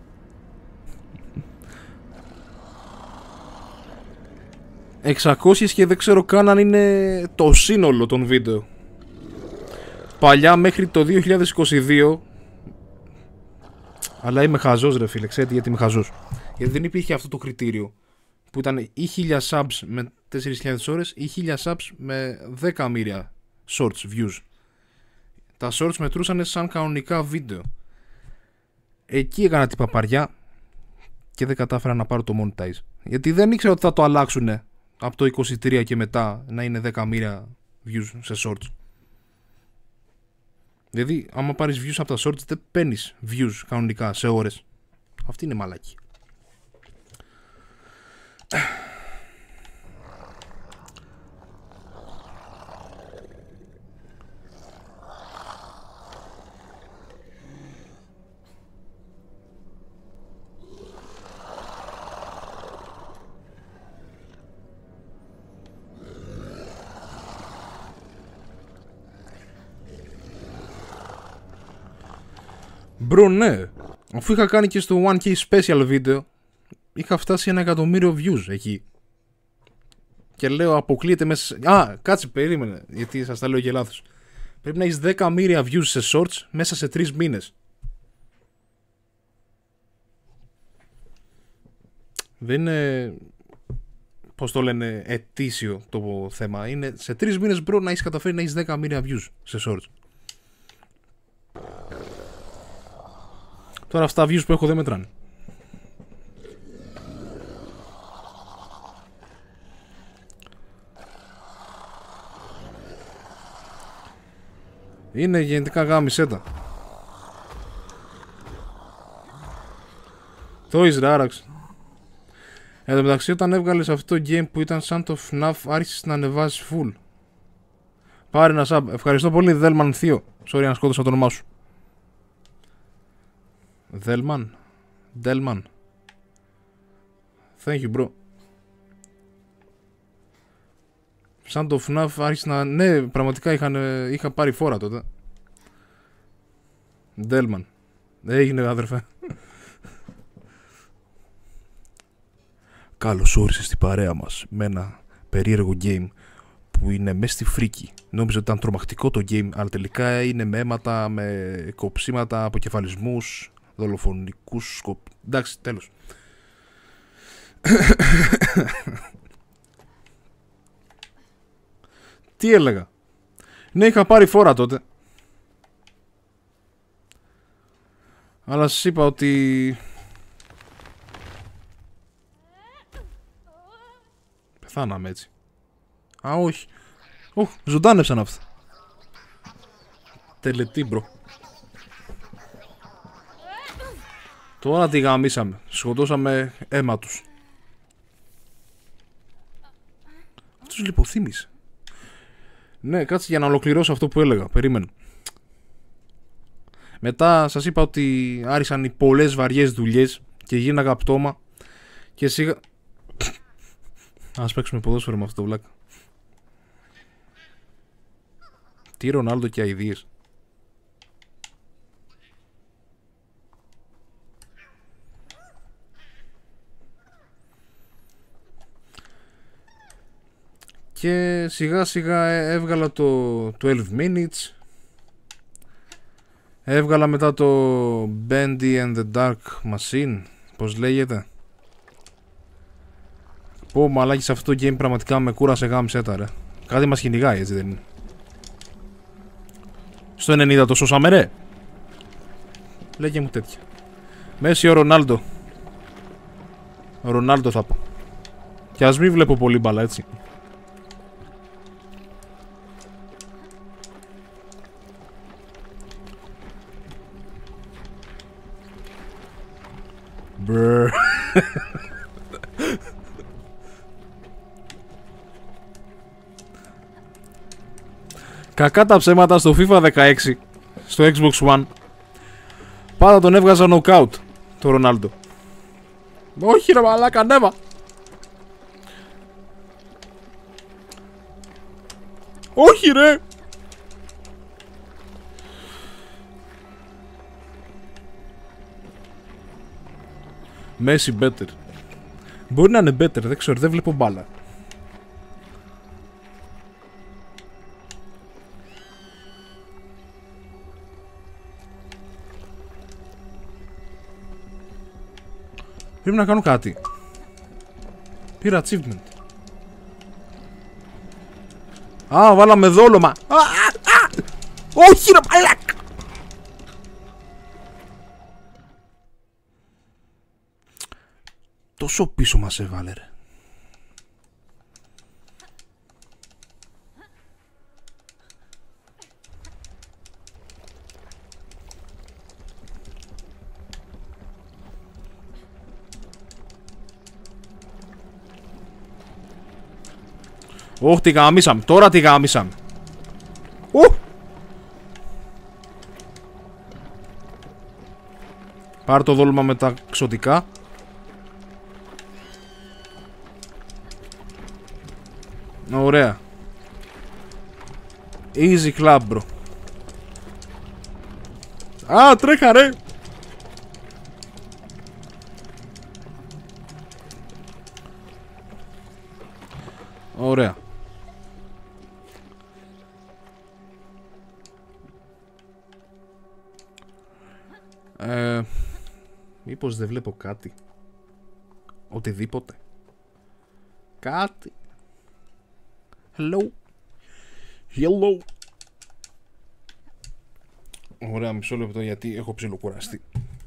εξακόσιες και δεν ξέρω καν αν είναι το σύνολο των βίντεο. Παλιά μέχρι το δύο χιλιάδες είκοσι δύο. Αλλά είμαι χαζός, ρε φίλε, ξέρετε γιατί είμαι χαζός? Γιατί δεν υπήρχε αυτό το κριτήριο που ήταν ή χίλια subs με τέσσερις χιλιάδες ώρες ή χίλια subs με δέκα εκατομμύρια shorts views. Τα shorts μετρούσαν σαν κανονικά βίντεο. Εκεί έκανα την παπαριά και δεν κατάφερα να πάρω το monetize. Γιατί δεν ήξερα ότι θα το αλλάξουν από το είκοσι τρία και μετά να είναι δέκα εκατομμύρια views σε shorts. Δηλαδή άμα πάρεις views από τα shorts δεν παίρνεις views κανονικά σε ώρες. Αυτή είναι μαλακή. Μπρο, ναι. Αφού είχα κάνει και στο one K special βίντεο, είχα φτάσει ένα εκατομμύριο views εκεί. Και λέω αποκλείεται μέσα σε... Α, κάτσε, περίμενε, γιατί σας τα λέω και λάθος. Πρέπει να έχεις δέκα εκατομμύρια views σε shorts μέσα σε τρεις μήνες. Δεν είναι... Πώς το λένε, ετήσιο το θέμα. Είναι σε τρεις μήνες, μπρο, να έχεις καταφέρει να έχεις δέκα εκατομμύρια views σε shorts. Τώρα αυτά views που έχω δεν μετράνε. Είναι γενετικά γάμισέτα. Το είσαι άραξε. Εν τω μεταξύ όταν έβγαλες αυτό το game που ήταν σαν το εφ ναφ άρχισες να ανεβάζεις full. Πάρε ένα sub. Ευχαριστώ πολύ Δέλμαν Θείο. Sorry αν σκότωσα το όνομά σου. Δέλμαν. Δέλμαν. Thank you bro. Σαν το εφ ναφ άρχισε να... Ναι, πραγματικά είχαν, είχα πάρει φόρα τότε. Δέλμαν. Έγινε αδερφέ. Καλώς όρισες στην παρέα μας με ένα περίεργο game που είναι μέσα στη φρίκη. Νόμιζα ότι ήταν τρομακτικό το game, αλλά τελικά είναι με αίματα, με κοψίματα, αποκεφαλισμούς, δολοφονικούς σκοπ... Εντάξει, τέλος. Τι έλεγα. Ναι, είχα πάρει φόρα τότε. Αλλά σας είπα ότι... Πεθάναμε έτσι. Α, όχι. Οχ, ζωντάνεψαν αυτά. Τελετή, μπρο. Τώρα τη γαμίσαμε. Σκοτώσαμε αίμα τους. Αυτός λιποθύμησε. Ναι, κάτσε για να ολοκληρώσω αυτό που έλεγα. Περίμενε. Μετά σας είπα ότι άρχισαν οι πολλές βαριές δουλειές και γίναγα πτώμα και σίγα... Ας παίξουμε ποδόσφαιρο με αυτό το βλάκα. Τι Ρονάλντο και αηδίες. Και σιγά σιγά έβγαλα το twelve minutes. Έβγαλα μετά το Bendy and the Dark Machine. Πώς λέγεται. Πω μαλάκι, σε αυτό το game πραγματικά με κούρασε, γάμισε τα ρε. Κάτι μας κυνηγάει, έτσι δεν είναι. Στο ενενήντα το σώσαμε ρε. Λέγε μου τέτοια. Μέση ο Ρονάλντο. Ο Ρονάλντο θα πω. Και ας μην βλέπω πολύ μπάλα, έτσι. Μπρρρ. Κακά τα ψέματα, στο FIFA δεκαέξι, στο Xbox One, πάντα τον έβγαζα knockout το Ρονάλντο. Όχι ρε μαλάκα, ανέβα. Όχι ρε. Μέση better. Μπορεί να είναι better, δεν ξέρω, δεν βλέπω μπάλα. Πρέπει να κάνω κάτι. Πήρα achievement. Α, βάλαμε δόλωμα. Α, α, α. Όχι ρε μαλάκα. Τόσο πίσω μας έβαλε ρε. Ωχ, τη γαμίσαμε. Τώρα τη γαμίσαμε. Ου! Πάρε το δόλμα με τα ξωτικά. Ωραία. Easy club, bro. Α, τρέχα ρε. Ωραία. Ε, μήπως δεν βλέπω κάτι. Οτιδήποτε. Κάτι. Hello. Hello. Ωραία, μισό λεπτό γιατί έχω ψιλοκουραστεί.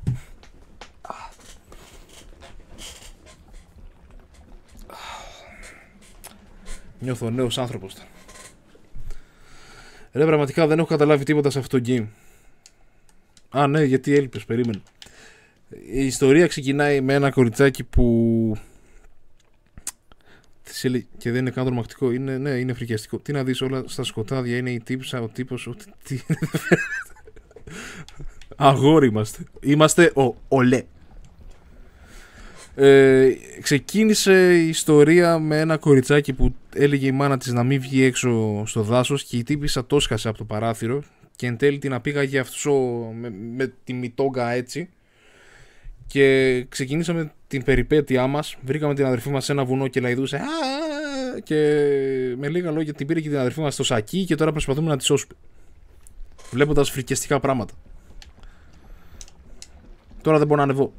Νιώθω νέος άνθρωπος. Ρε, πραγματικά δεν έχω καταλάβει τίποτα σε αυτό το game. Α, ναι, γιατί έλειπες, περίμενε. Η ιστορία ξεκινάει με ένα κοριτσάκι που... Και δεν είναι καν τρομακτικό. Είναι, ναι, είναι φρικιαστικό. Τι να δεις, όλα στα σκοτάδια είναι η τύψα, ο τύπος. Ο... Τι... Αγόρι είμαστε. Είμαστε ο Ολέ. Ε, ξεκίνησε η ιστορία με ένα κοριτσάκι που έλεγε η μάνα της να μην βγει έξω στο δάσος και η τύπισσα το σκάσε από το παράθυρο και εν τέλει την απήγαγε αυτό με, με τη μητόγκα έτσι και ξεκινήσαμε την περιπέτειά μας. Βρήκαμε την αδερφή μας σε ένα βουνό και λαϊδούσε και με λίγα λόγια την πήρε και την αδερφή μας στο σακί και τώρα προσπαθούμε να τη σώσουμε. Βλέποντας φρικιαστικά πράγματα. Τώρα δεν μπορώ να ανεβώ.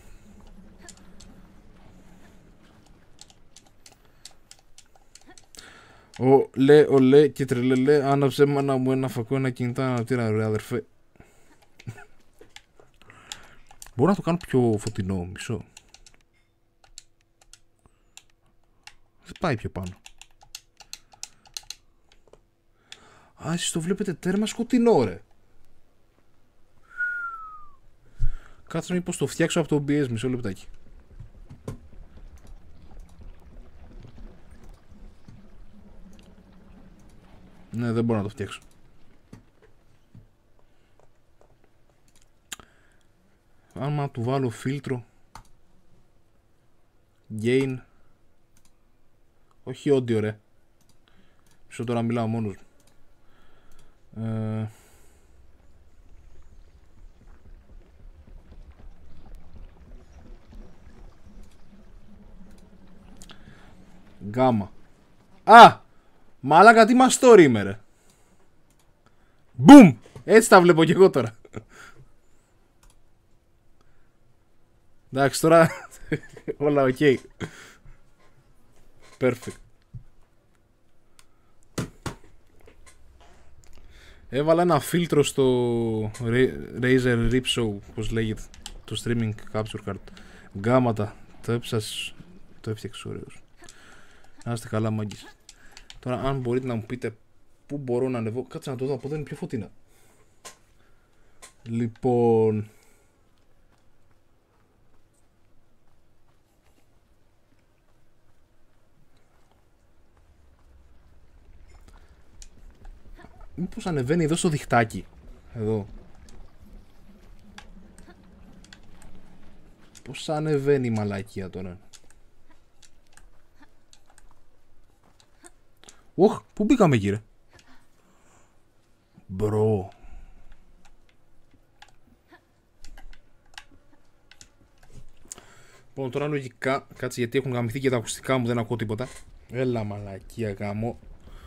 Ολέ, ολέ και τρελελέ, άναψε μάνα μου ένα φακό, ένα κινητά αναπτήρα, ρε αδερφέ. Μπορώ να το κάνω πιο φωτεινό, μισό. Δεν πάει πιο πάνω. Α, εσείς το βλέπετε τέρμα σκοτεινό, ρε. Κάτσε μήπως το φτιάξω από το ο μπι ες, μισό λεπτάκι. Ναι, δεν μπορώ να το φτιάξω. Άμα του βάλω φίλτρο gain. Όχι audio, ρε. Μισό τώρα μιλάω μόνος μου. ε... Γκάμα. Α! Μάλακα, τι μας story είμαι, ρε. Μπουμ! Έτσι τα βλέπω κι εγώ τώρα. Εντάξει, τώρα όλα οκ. Okay. Perfect. Έβαλα ένα φίλτρο στο Razer Rip Show, πώς λέγεται, το streaming capture card. Γκάματα. Το έψας, το έφτιαξε ωραίος. Να είστε καλά, μάγκες. Τώρα αν μπορείτε να μου πείτε πού μπορώ να ανεβώ. Κάτσε να το δω, από εδώ είναι πιο φωτεινά. Λοιπόν... Μήπως ανεβαίνει εδώ στο διχτάκι. Εδώ. Πώς ανεβαίνει η μαλακία τώρα. Οχ, πού μπήκαμε εκεί, ρε. Μπρο. Λοιπόν, τώρα λογικά, κάτσε γιατί έχουν γαμηθεί και τα ακουστικά μου, δεν ακούω τίποτα. Έλα μαλακία γάμο.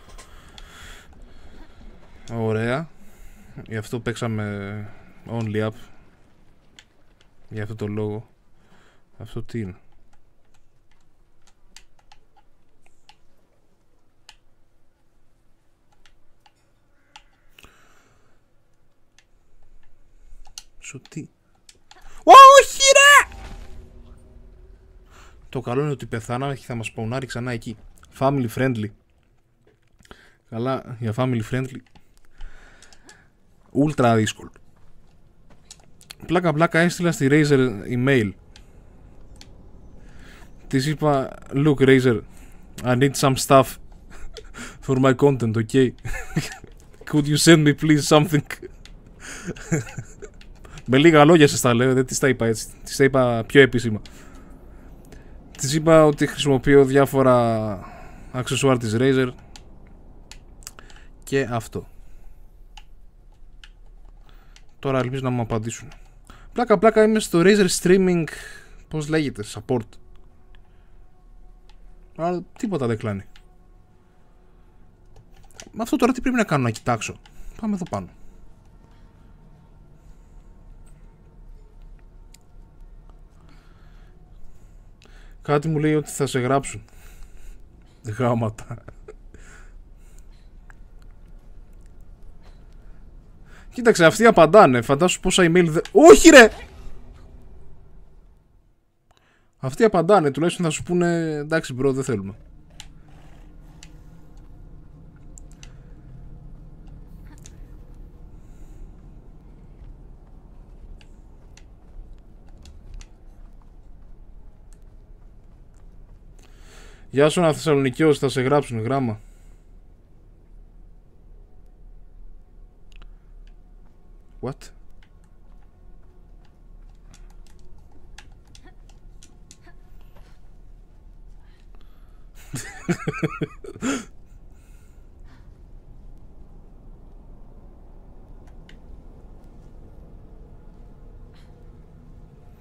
Ωραία. Γι' αυτό παίξαμε only up. Για αυτό το λόγο. Αυτό τι είναι. Σου τι. Όχι ρε! Το καλό είναι ότι πεθάναμε και θα μας πονάρει ξανά εκεί. Family friendly. Καλά, για family friendly. Ultra δύσκολο. Πλάκα πλάκα έστειλα στη Razer email. Της είπα, look Razer, I need some stuff for my content, okay? Could you send me please something? Με λίγα λόγια σας τα λέω, δεν τις τα είπα έτσι, τις τα είπα πιο επίσημα. Της είπα ότι χρησιμοποιώ διάφορα αξεσουάρ της Razer και αυτό. Τώρα ελπίζω να μου απαντήσουν. Πλάκα πλάκα είμαι στο Razer Streaming, πώς λέγεται, support. Αλλά τίποτα δεν κλάνει. Με αυτό τώρα τι πρέπει να κάνω, να κοιτάξω. Πάμε εδώ πάνω. Κάτι μου λέει ότι θα σε γράψουν. Γάματα. Κοίταξε, αυτοί απαντάνε. Φαντάσου πόσα email δε... Όχι ρε! Αυτοί απαντάνε. Τουλάχιστον θα σου πούνε εντάξει μπρο, δεν θέλουμε. Γεια σου ένα Θεσσαλονικιός, θα σε γράψουν γράμμα. What?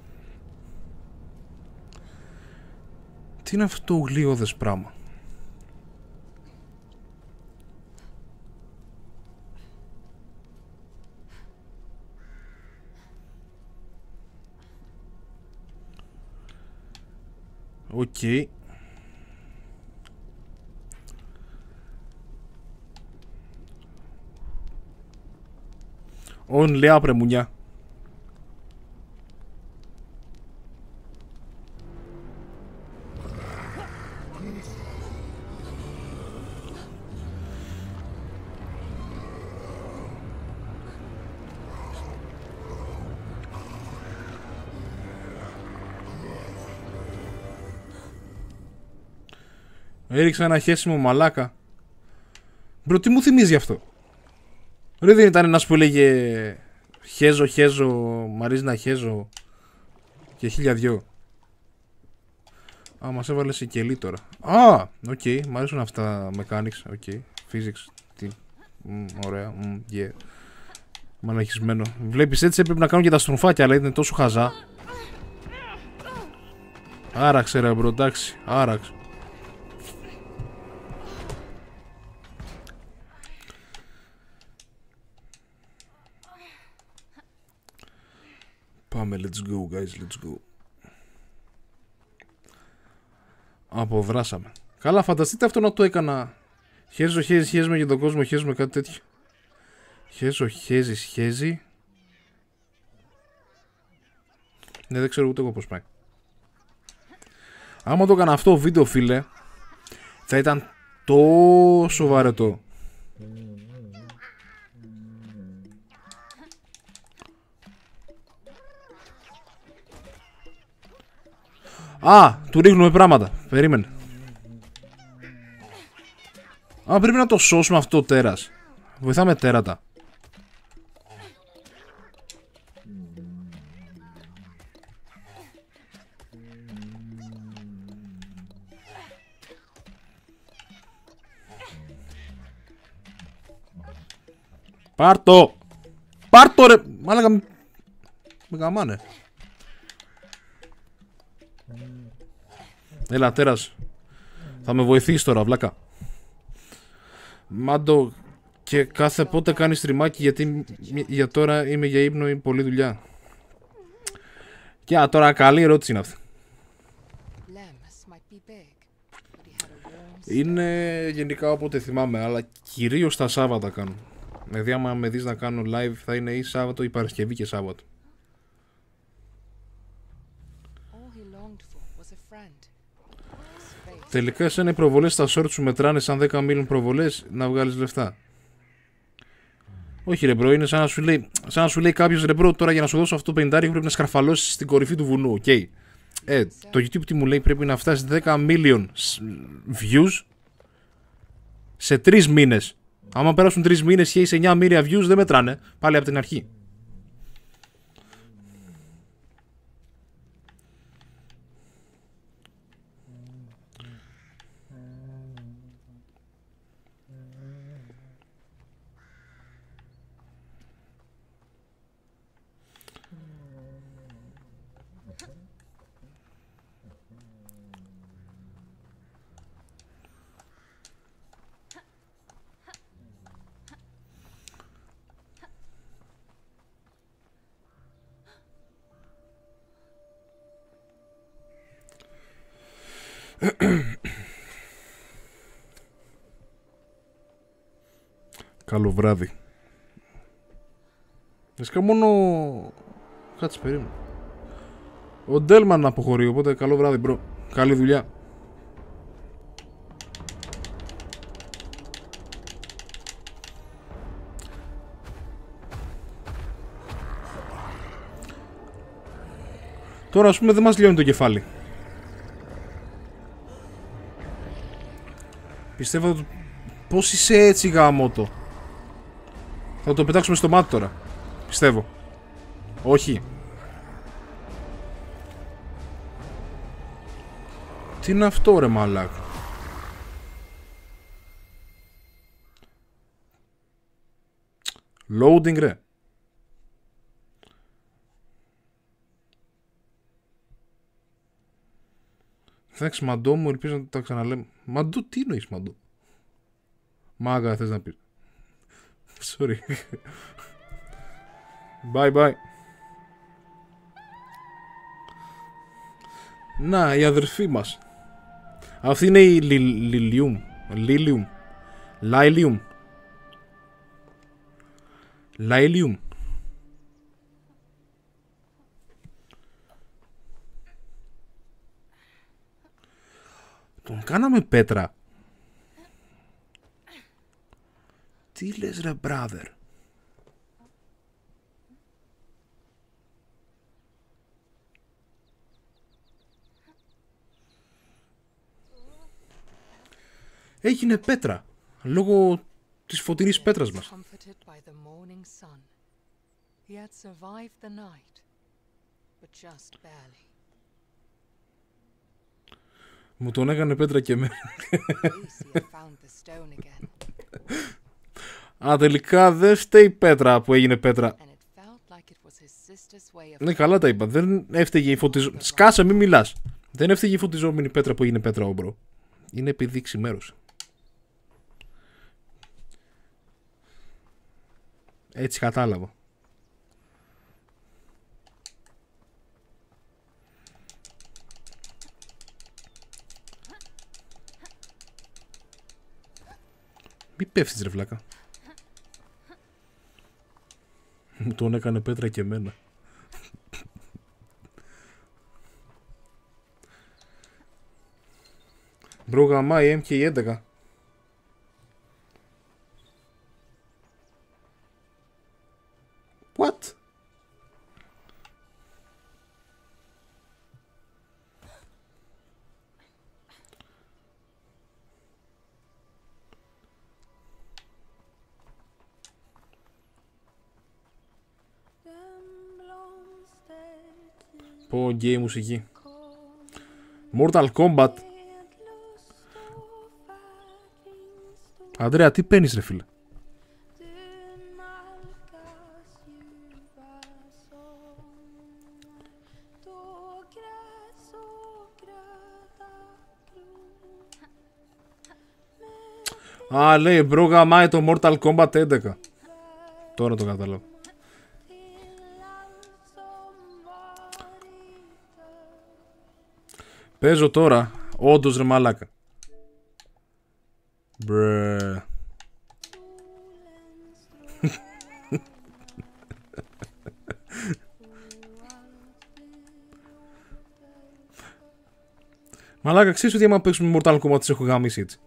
Τι είναι αυτό το γλιώδες πράγμα. Οκ. Ον λέει άπρε μουνιά. Έριξα ένα χέσιμο μαλάκα. Μπρο, τι μου θυμίζει αυτό? Ρε, δεν ήταν ένας που έλεγε χέζω, χέζω, μ' αρέσει να χέζω και χίλια δυο. Α, μας έβαλε σε κελί τώρα. Α, οκ, okay, μ' αρέσουν αυτά mechanics, οκ, okay. Physics, τι, mm, ωραία, mm, yeah. Μαλαχισμένο. Βλέπεις, έτσι έπρεπε να κάνω και τα στροφάκια, αλλά είναι τόσο χαζά. Άραξε ρε μπρο, εντάξει, άραξε. Πάμε, let's go guys, let's go. Αποδράσαμε. Καλά, φανταστείτε αυτό να το έκανα. Χέζω, χέζι, χέζουμε για τον κόσμο, χέζουμε κάτι τέτοιο. Χέζω, χέζι, χέζι. Ναι, δεν ξέρω ούτε εγώ πώς πάει. Άμα το έκανα αυτό βίντεο, φίλε, θα ήταν τόσο βαρετό. Α, του ρίχνουμε πράγματα. Περίμενε. Α, πρέπει να το σώσουμε αυτό το τέρας. Βοηθάμε τέρατα. Πάρ' το! Πάρ' το ρε! Μάλακα με... με γαμάνε. Έλα, τέρας. Θα με βοηθήσει τώρα, βλάκα. Μάντο, και κάθε πότε κάνει στριμάκι, γιατί για τώρα είμαι για ύπνο ή πολλή δουλειά. Και τώρα καλή ερώτηση είναι αυτή. Είναι γενικά όποτε θυμάμαι, αλλά κυρίως τα Σάββατα κάνω. Δηλαδή άμα με δεις να κάνω live θα είναι ή Σάββατο ή Παρασκευή και Σάββατο. Τελικά εσένα οι προβολές στα shorts σου μετράνε σαν δέκα μίλιον προβολές να βγάλεις λεφτά? Όχι ρε μπρο, είναι σαν να σου λέει, σαν να σου λέει κάποιος ρε μπρο, τώρα για να σου δώσω αυτό το πενηντάρι πρέπει να σκαρφαλώσεις στην κορυφή του βουνού, οκ. Okay. Ε, το YouTube τι μου λέει, πρέπει να φτάσει δέκα μίλιον views σε τρεις μήνες. Άμα πέρασουν τρεις μήνες και είσαι εννιά μίλια views δεν μετράνε, πάλι από την αρχή. Καλό βράδυ. Φυσικά μόνο... Κάτσε, περίμενε. Ο Ντέλμαν αποχωρεί, οπότε καλό βράδυ μπρο. Καλή δουλειά. Τώρα ας πούμε δεν μας λιώνει το κεφάλι. Πιστεύω ότι... Πώς είσαι έτσι γαμώτο? Θα το πετάξουμε στο μάτι τώρα. Πιστεύω. Όχι. Τι είναι αυτό ρε μαλάκ? Loading ρε. Εντάξει μαντό μου, ελπίζω να τα ξαναλέμε. Μαντό, τι εννοείς μαντό? Μάγα θες να πεις? Sorry. Bye bye. Να, η αδερφή μας. Αυτή είναι η Λιλιούμ. Λίλιουμ. Λάιλιουμ. Λάιλιουμ. Τον κάναμε πέτρα. Τι λες ρε brother. Έγινε πέτρα. Λόγω της φωτεινής πέτρας μας. Μου τον έκανε πέτρα και εμένα. Α, τελικά δεν φταίει η πέτρα που έγινε πέτρα. Ναι, καλά τα είπα. Δεν έφταιγε η φωτιζόμενη. Σκάσε, μην μιλάς. Δεν έφταιγε η φωτιζόμενη πέτρα που έγινε πέτρα, όμπρο. Είναι επειδή ξημέρωσε. Έτσι κατάλαβα. Μη πέφτεις ρε βλάκα. Μου τον έκανε πέτρα και εμένα. Μπρο γαμάει εμ κέι έντεκα. What? Πω γκέι μουσική. Mortal Kombat. Αντρέα, τι παίρνεις ρε φίλε. Α, λέει μπρο γαμάει το Mortal Kombat έντεκα. Τώρα το κατάλαβα. Παίζω τώρα. Όντως ρε μαλάκα. Μπρε. Μαλάκα, ξέρεις ότι άμα παίξουμε Mortal Kombat τις έχω γαμίσει έτσι.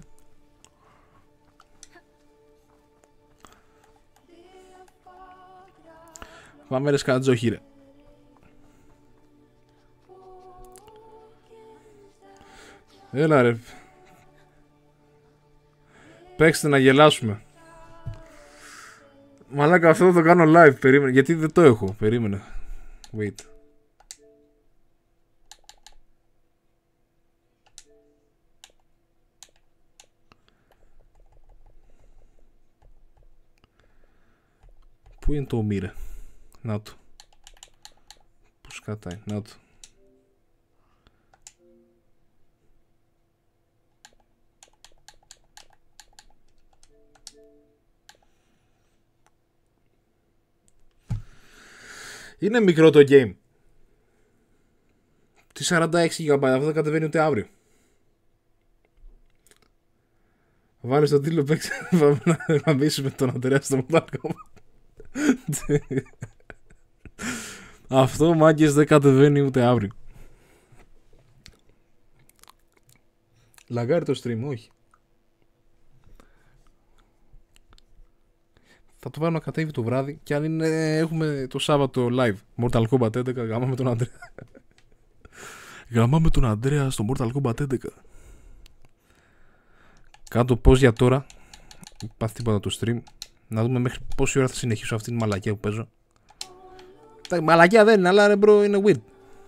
Πάμε ρε σκατζόχι ρε. Έλα ρε. Παίξτε να γελάσουμε. Μαλάκα, αυτό θα το κάνω live. Περίμενε. Γιατί δεν το έχω. Περίμενε. Wait. Πού είναι το μοίρε. Να το. Πού σκατάει. Να το. Είναι μικρό το game. Τι σαράντα έξι τζι μπάιτ, αυτό δεν κατεβαίνει ούτε αύριο. Βάλεις το τίτλο, παίξει. Πάμε να γαμίσουμε τον Αντρέα στο Mortal Kombat. Αυτό μάγκες δεν κατεβαίνει ούτε αύριο. Λαγκάρει το stream, όχι. Θα το βάλω να κατέβει το βράδυ και αν είναι, έχουμε το Σάββατο live Mortal Kombat έντεκα, γαμάμε τον Αντρέα. Γαμάμε τον Αντρέα στο Mortal Kombat έντεκα. Κάτω pause για τώρα. Υπάρχει τίποτα το stream. Να δούμε μέχρι πόση ώρα θα συνεχίσω αυτή τη μαλακία που παίζω. Τα μαλακία δεν είναι, αλλά ρε μπρο είναι weird.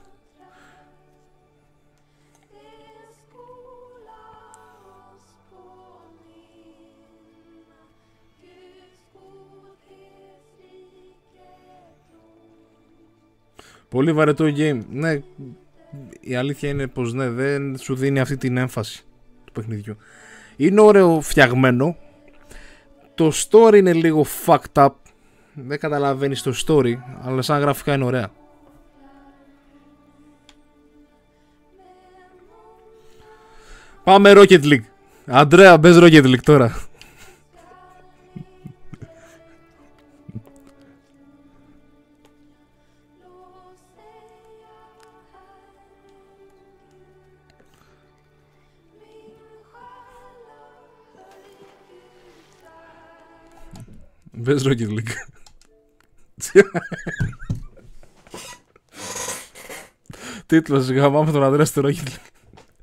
Πολύ βαρετό game. Ναι, η αλήθεια είναι πως ναι, δεν σου δίνει αυτή την έμφαση του παιχνιδιού. Είναι ωραίο φτιαγμένο. Το story είναι λίγο fucked up. Δεν καταλαβαίνεις το story, αλλά σαν γραφικά είναι ωραία. Πάμε Rocket League. Αντρέα, μπες Rocket League τώρα. Μπες Rocket League. Τίτλος, γαμάμε τον Αντρέα στο Rocket League.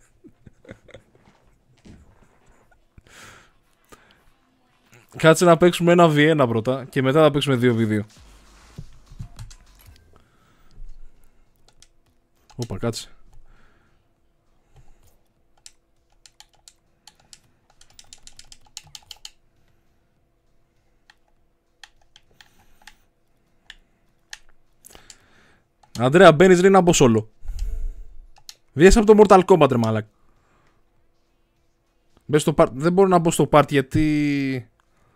Κάτσε να παίξουμε ένα βι ένα πρώτα και μετά θα παίξουμε δύο βι δύο. Όπα, κάτσε. Αντρέα, μπαίνεις ρε να μπω solo. Βγες από το Mortal Kombat ρε μαλάκ. Μπες στο part... Δεν μπορώ να μπω στο part γιατί...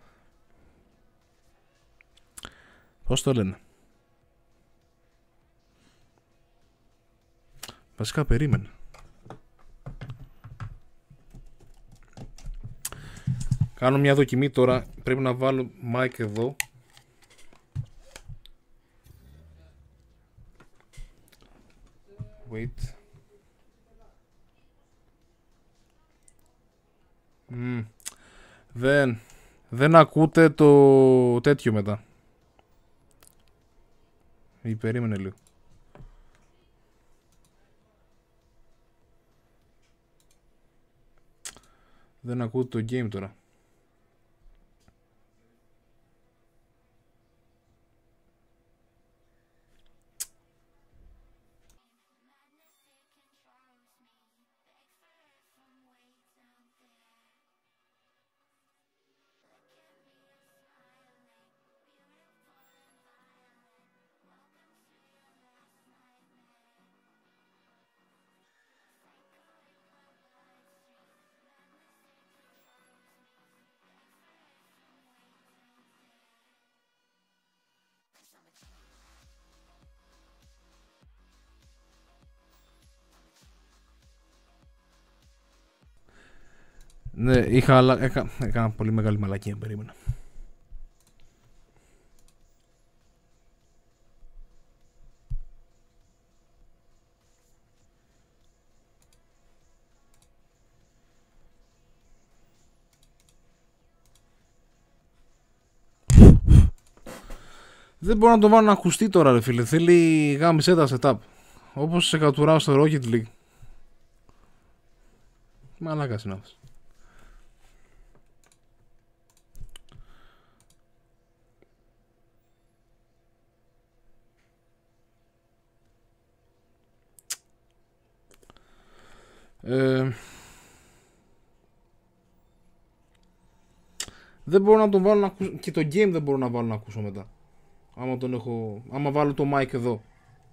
Πώς το λένε. Βασικά περίμενε. Κάνω μια δοκιμή τώρα. Πρέπει να βάλω mic εδώ. Wait. Mm. Δεν. Δεν ακούτε το τέτοιο μετά. Ή περίμενε λίγο. Δεν ακούτε το game τώρα. Ναι, είχα αλλά... Έκα... Έκανα πολύ μεγάλη μαλακία, περίμενα. Δεν μπορώ να το βάλω να ακουστεί τώρα ρε φίλε. Θέλει γάμισε τα setup. Όπως σε κατουράω στο Rocket League. Μαλάκας είναι αυτός. Ε, δεν μπορώ να τον βάλω να ακούσω. Και το game δεν μπορώ να βάλω να ακούσω μετά. Άμα τον έχω. Άμα βάλω το mic εδώ.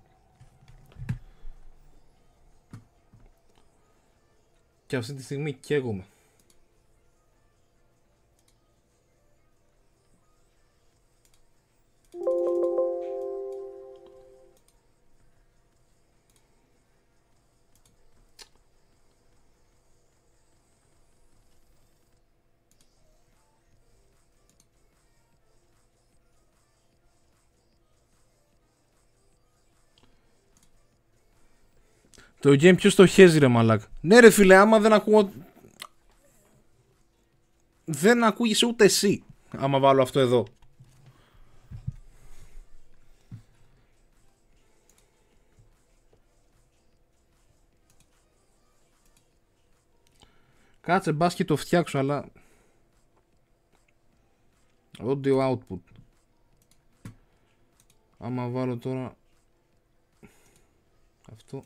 Και αυτή τη στιγμή καίγομαι. Το game ποιος το χέζει ρε μαλάκ. Ναι ρε φίλε, άμα δεν ακούω... Δεν ακούγεσαι ούτε εσύ. Άμα βάλω αυτό εδώ. Κάτσε μπας και το φτιάξω αλλά... Audio output. Άμα βάλω τώρα... Αυτό...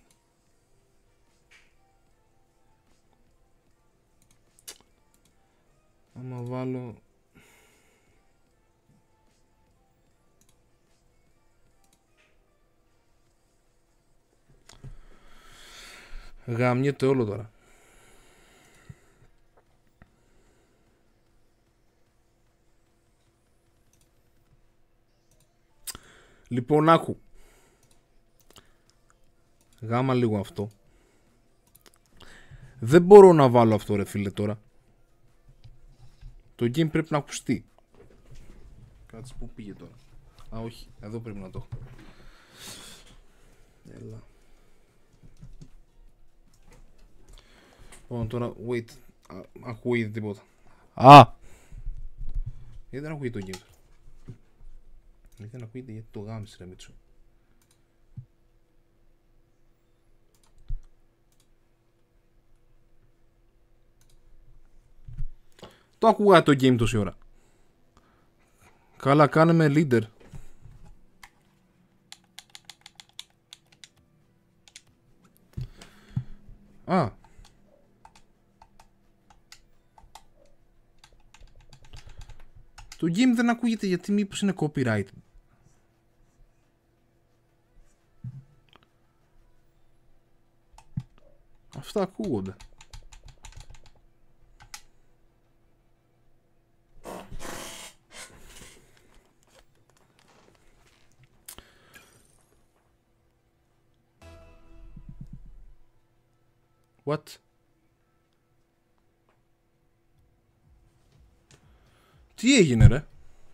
Άμα βάλω... Γαμιέται όλο τώρα. Λοιπόν, άκου. Γάμα λίγο αυτό. Δεν μπορώ να βάλω αυτό ρε φίλε τώρα. Το game πρέπει να ακουστεί. Κάτσε, πού πήγε τώρα? Α, όχι, εδώ πρέπει να το έχω. Έλα. Λοιπόν, τώρα, wait. Α, ακούγεται τίποτα. Α! Γιατί δεν ακούγεται το game? Γιατί δεν ακούγεται, γιατί το γάμισε ρε Μίτσο. Το ακούγα το game τόση ώρα. Καλά, κάνε με leader. Α. Το game δεν ακούγεται γιατί μήπως είναι copyright. Αυτά ακούγονται. What? Τι έγινε ρε?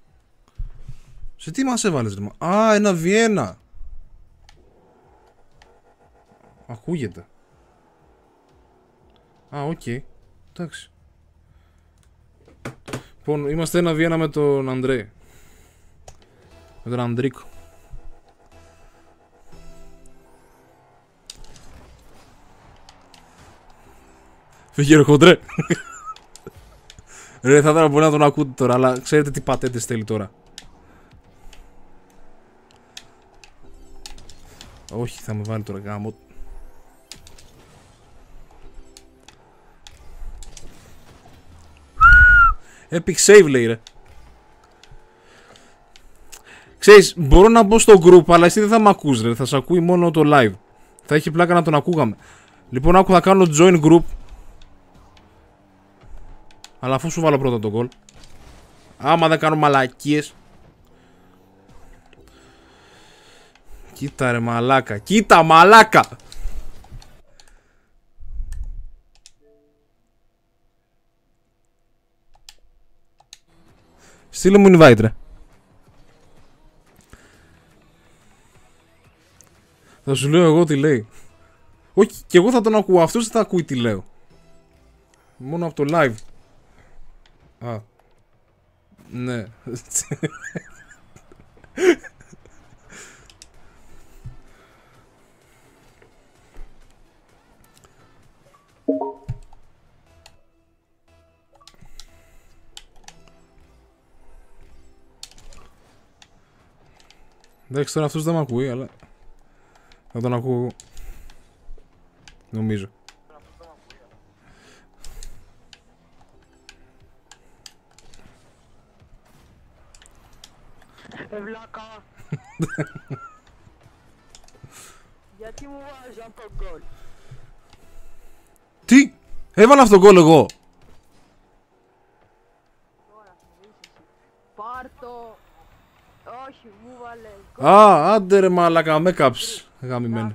Σε τι μας έβαλες ρε? Α, ένα Βιέννα. Ακούγεται. Α, οκ. Okay. Εντάξει. Λοιπόν, είμαστε ένα Βιέννα με τον Αντρέ. Με τον Αντρίκο. Φύγε ρε χοντρέ. Ρε, θα ήθελα μπορεί να τον ακούτε τώρα, αλλά ξέρετε τι πατέντες θέλει τώρα. Όχι, θα με βάλει τώρα γάμο. Epic save λέει ρε. Ξέρεις, μπορώ να μπω στο group, αλλά εσύ δεν θα με ακούς ρε. Θα σε ακούει μόνο το live. Θα έχει πλάκα να τον ακούγαμε. Λοιπόν, άκου, θα κάνω join group. Αλλά αφού σου βάλω πρώτα τον goal. Άμα δεν κάνω μαλακίες. Κοίτα ρε μαλάκα. Κοίτα μαλάκα. Στείλε μου invite ρε. Θα σου λέω εγώ τι λέει. Όχι, και εγώ θα τον ακούω. Αυτός δεν θα ακούει τι λέω. Μόνο από το live. Α. Ναι. Εντάξει, τώρα αυτός δεν με ακούει, αλλά θα τον ακούω εγώ. Νομίζω. Ευλάκα. Γιατί μου βάζεις αυτό το γκολ? Τι! Έβαλα αυτό το γκολ εγώ! Τώρα θα δεις εσύ. Πάρ' το. Όχι, μου βάλε γκολ. Α, άντε ρε μαλάκα, με κάψεις. Γαμημένο.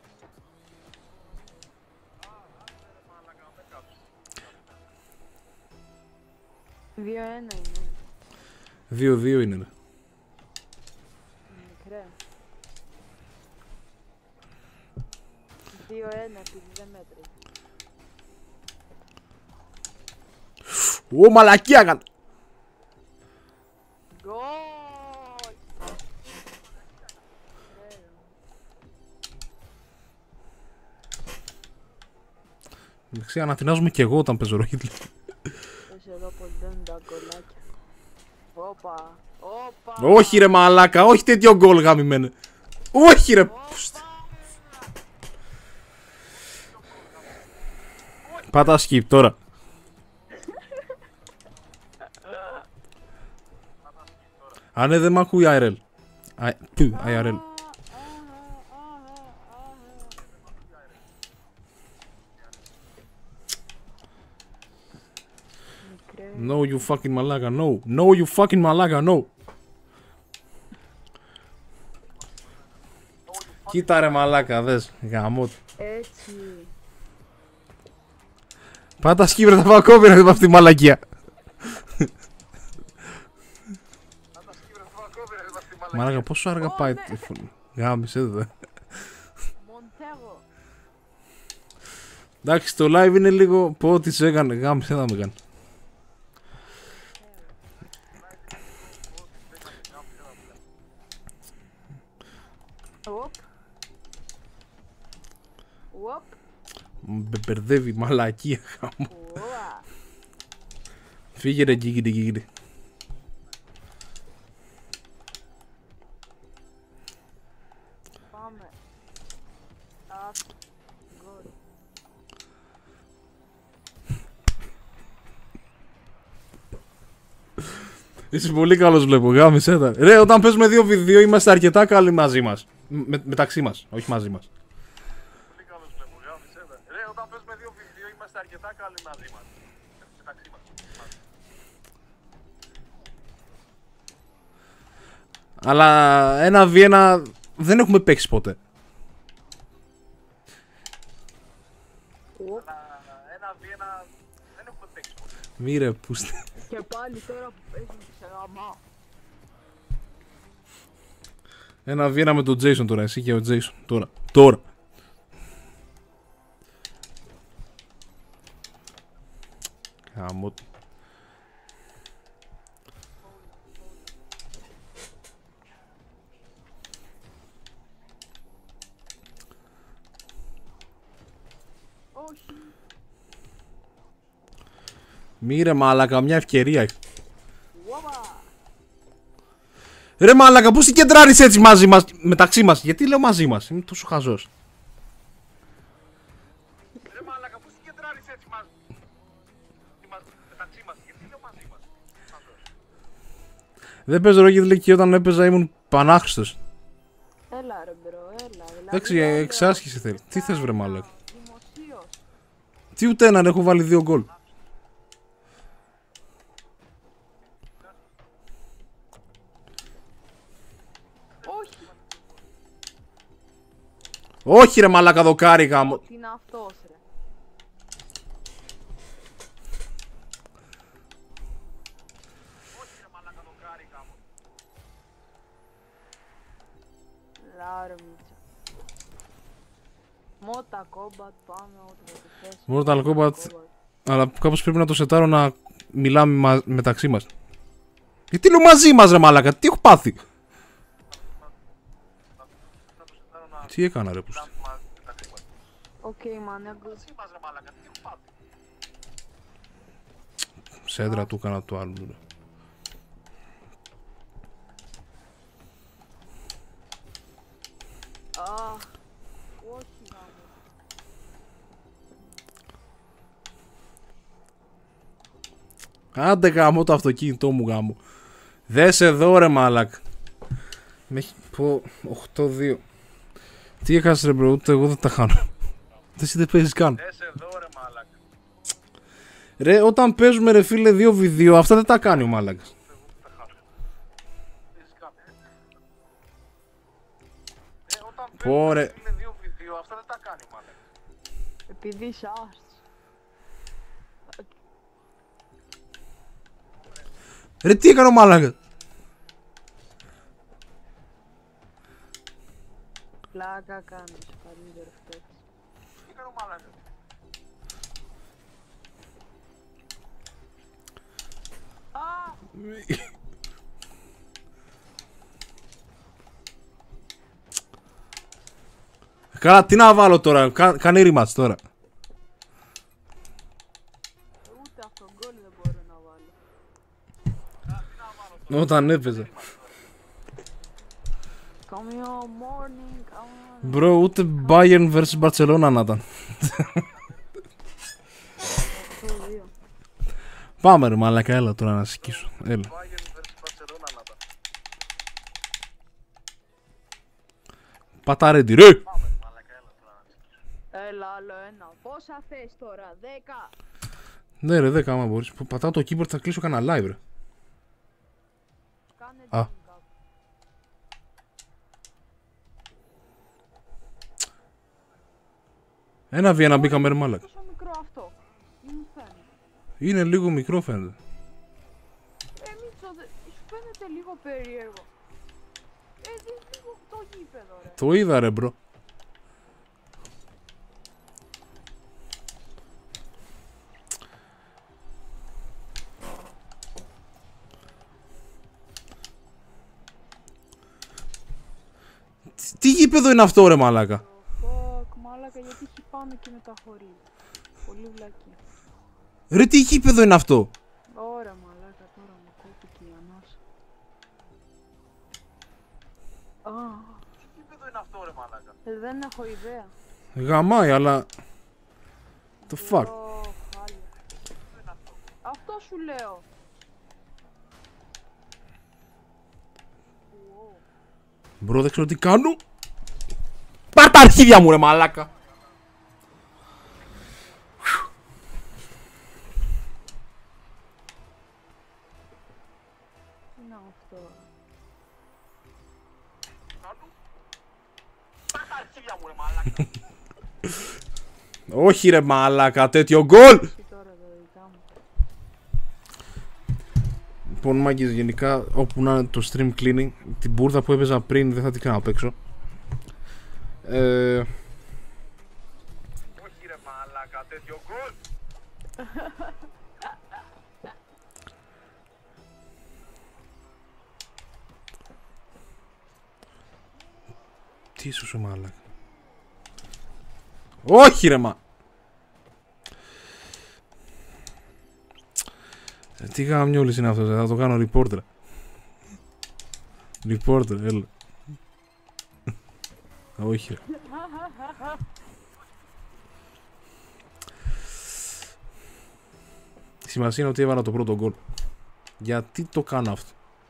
Δύο ένα είναι. Δύο δύο είναι ρε. Μικρέ. Δύο ένα επειδή δεν μέτρησε. Ω, μαλακία έκανε! Γκολ! Εντάξει, αναθυνάζομαι και εγώ όταν παίζω ροχίτλι. Πες εδώ πως δίνουν τα γκολάκια. Όπα, όπα. Όχι ρε μαλάκα, όχι τέτοιο γκολ γαμημένο. Όχι ρε. Πάτα skip τώρα. Α, ναι, δεν μ' ακούει άι αρ ελ. Πού, άι αρ ελ. No, you fucking μαλάκα, no. No, you fucking μαλάκα, no. Κοίτα ρε μαλάκα, δες, γαμώ. Έτσι. Πάτα σκύβρε, θα φάω κόμπι από αυτή τη μαλακία. Μαλάκα, πόσο αργά πάει τη φωνή. Γάμισε εδώ. Εντάξει, το live είναι λίγο. Πω τι σε έκανε. Γάμισε, δεν με έκανε. Με μπερδεύει μαλακία χάμω. Φύγε ρε γίγινε γίγινε. Πάμε. Είσαι πολύ καλός βλέπω, γάμισε τα. Ρε, όταν παίζουμε δύο βι δύο είμαστε αρκετά καλοί μαζί μας. Με, μεταξύ μας, όχι μαζί μας. Πολύ καλός βλέπω, γάμισε τα. Ρε, όταν παίζουμε δύο βι δύο είμαστε αρκετά καλοί μαζί μας. Μεταξύ μας. Αλλά ένα βι ένα δεν έχουμε παίξει ποτέ. Ένα βι ένα δεν έχουμε παίξει ποτέ. Μη ρε, πούστε. Και πάλι τώρα που παίζουμε σε γαμά. Ένα βι ένα με τον Jason τώρα, εσύ και ο Jason. Τώρα. Τώρα. Καμώ. Όχι. Μη ρε μάλακα, μια ευκαιρία. Βουαβα. Ρε μάλακα, πώς την κεντράρεις έτσι μαζί μας, μεταξύ μας. Γιατί λέω μαζί μας, είμαι τόσο χαζός. Ρε μάλακα, πώς την κεντράρεις έτσι μαζί, μεταξύ μας. Γιατί λέω μαζί μας. Δεν παίζω Rocket League και όταν έπαιζα ήμουν πανάχρηστος. Έλα ρε μπρο, έλα. Εντάξει, εξάσκηση θέλει. Τι θες βρε μάλακα. Δημοσίως. Τι ούτε έναν, έχω βάλει δύο γκολ. Όχι ρε μαλάκα δοκάρι γάμο. Τι είναι αυτός ρε. Όχι ρε μαλάκα δοκάρι γάμο. Λάρα μίτσα. Mortal Kombat πάμε ό,τι θα το θες. Mortal Kombat. Αλλά κάπως πρέπει να το σετάρω να μιλάμε μα... μεταξύ μας. Γιατί λέω μαζί μας ρε μαλάκα, τι έχω πάθει. Τι έκανα ρε πούστη. Οκ μάνα. Σέντρα του έκανα το άλλο. Αχ. Όχι γάμο. Άντε γάμο το αυτοκίνητό μου γάμο. Δες εδώ ρε μάλακ. Με έχει πω οκτώ δύο. Τι έχασες ρε μπρο, ούτε εγώ δεν τα χάνω. Εσύ δεν παίζεις καν. Δες εδώ ρε μάλακ. Ρε όταν παίζουμε ρε φίλε δύο βι δύο αυτά δεν τα κάνει ο μάλακας. Πω ρε. Επειδή είσαι άρτς. Ρε τι έκανε ο μάλακας. Πλάκα κάνεις, καλύτερο φταίς. Τι έκανε ο μάλακας. Α! Καλά, τι να βάλω τώρα, Κα, κάνε rematch τώρα. Ούτε αυτόν γκολ δεν μπορώ να βάλω. Όταν έπαιζε. Καμιό morning, καμιό... Μπρο, ούτε Bayern versus Barcelona να ήταν. Πάμε ρε μαλάκα, έλα τώρα να σκίσω. Έλα. Παταρέντι ρε. Έλα άλλο ένα. Πόσα θες τώρα, δέκα. Ναι ρε, δέκα άμα μπορείς. Πατάω το keyboard, θα κλείσω κανένα live ρε. Κάνε Α. Ένα βι ένα μπήκαμε ρε μάλακα. Πόσο μικρό αυτό. Μην μου Είναι λίγο μικρό φαίνεται. Ε, Μίτσο, δε- σου φαίνεται λίγο περίεργο. Ε, δεις λίγο το γήπεδο, ρε. Το είδα ρε μπρο. Τι- Τι γήπεδο είναι αυτό ρε μαλάκα. Φοκ, μάλακα, γιατί έχει πάνω και μεταχωρεί. Πολύ βλακή. Ρε τι γήπεδο είναι αυτό. Ωραία, μαλάκα, τώρα μου κόπηκε η ανάσα. Α, Τι γήπεδο είναι αυτό ρε μαλάκα. ε, δεν έχω ιδέα. Γαμάει αλλά. Το fuck. Ω, χάλια. Αυτό σου λέω. Ουω. Μπρο δεν ξέρω τι κάνω. Πάρ' τα αρχίδια μου ρε μαλάκα. Τι είναι αυτό. Όχι ρε μαλάκα, τέτοιο γκολ. Τι τώρα τα δικά μου. Λοιπόν μάγκες, γενικά όπου να είναι το stream cleaning, την μπουρδα που έπαιζα πριν δεν θα την κάνω απ' έξω. Ε... Όχι ρε μαλάκα, τέτοιο γκολ. Τι είσαι σου μαλάκα. Όχι ρε μα. Ε, τι γαμιόλης είναι αυτός, ε, θα το κάνω reporter. Reporter, έλα. Όχι ρε. Η σημασία είναι ότι έβαλα το πρώτο γκολ. Γιατί το κάνω αυτό.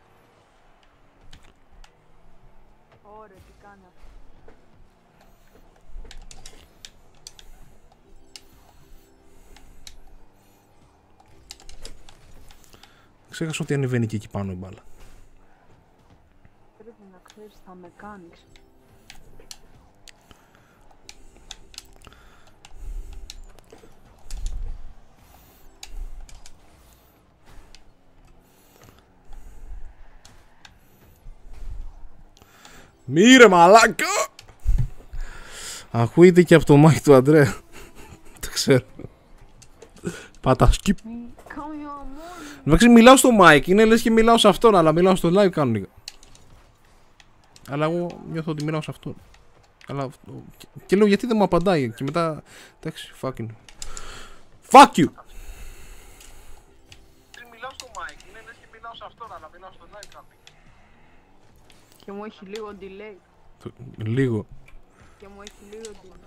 Ωραία, τι κάνει αυτό. Ξέχασα ότι ανεβαίνει και εκεί πάνω η μπάλα. Πρέπει να ξέρεις, θα με κάνεις. Μη ρε μαλάκα! Ακούγεται και από το μάχη του Αντρέα. Το ξέρω. Πάτα skip. Μη κάνει αμόρι. Εντάξει, μιλάω στο mic, είναι λες και μιλάω σε αυτόν, αλλά μιλάω στο live κανονικά. Αλλά εγώ νιώθω ότι μιλάω σε αυτόν. Αλλά και, και λέω γιατί δεν μου απαντάει και μετά. Εντάξει, fucking. Fuck you! Μιλάω στο mic, είναι λες και μιλάω σε αυτόν, αλλά μιλάω στο live κανονικά. Και μου έχει λίγο delay. Το- Λίγο. Και μου έχει λίγο delay.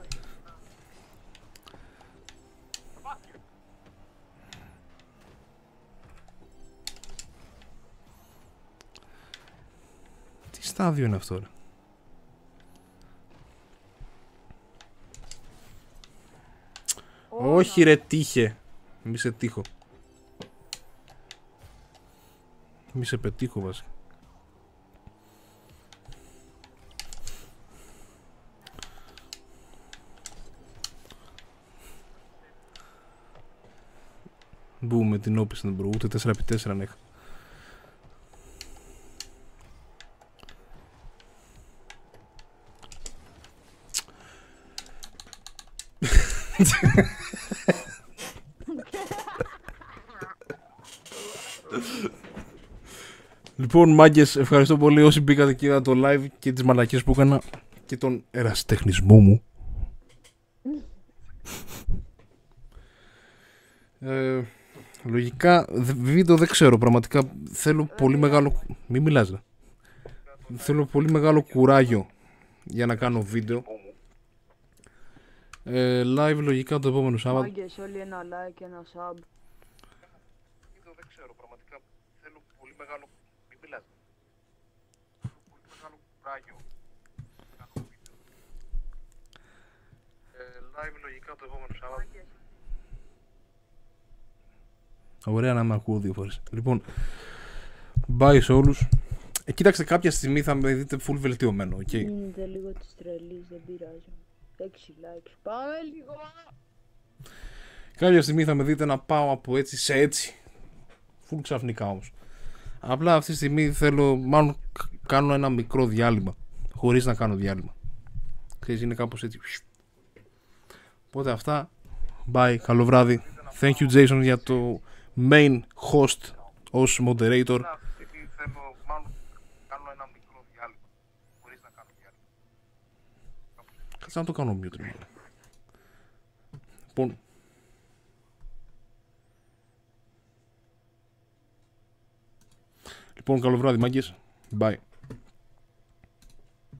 Τι στάδιο είναι αυτό, ρε. Όχι ρε τύχε. Μη σε τύχω. Μη σε πετύχω βασικά. Μπού με την όπιση δεν μπορώ, ούτε τέσσερα επί τέσσερα αν είχα. Λοιπόν, μάγκες, ευχαριστώ πολύ όσοι μπήκατε και είδατε το live και τις μαλακίες που έκανα και τον ερασιτεχνισμό μου. ε, λογικά, δε- βίντεο δεν ξέρω, πραγματικά θέλω πολύ μεγάλο... Μην μιλάς, ρε. Θέλω πολύ μεγάλο κουράγιο για να κάνω βίντεο. Ε, live λογικά το επόμενο Σάββατο. Μάγκες, όλοι ένα like και ένα sub. Δεν ξέρω, πραγματικά θέλω πολύ μεγάλο. Μην μιλάς. Πολύ μεγάλο κουράγιο. Ε, live λογικά το επόμενο Σάββατο. Ωραία να με ακούω δύο φορές. Λοιπόν, bye σε όλους. Ε, κοίταξτε, κάποια στιγμή θα με δείτε full βελτιωμένο, ok. Γίνεται λίγο της τρελής, δεν πειράζει. έξι likes. Πάμε λίγο. Κάποια στιγμή θα με δείτε να πάω από έτσι σε έτσι. Φουλ ξαφνικά όμως. Απλά αυτή τη στιγμή θέλω, μάλλον κάνω ένα μικρό διάλειμμα. Χωρίς να κάνω διάλειμμα. Ξέρεις, είναι κάπως έτσι. Οπότε αυτά. Bye, καλό βράδυ. Thank you Jason για το main host ως moderator. Κάτσε να το κάνω mute. Λοιπόν, λοιπόν, καλό βράδυ μάγκες. Bye.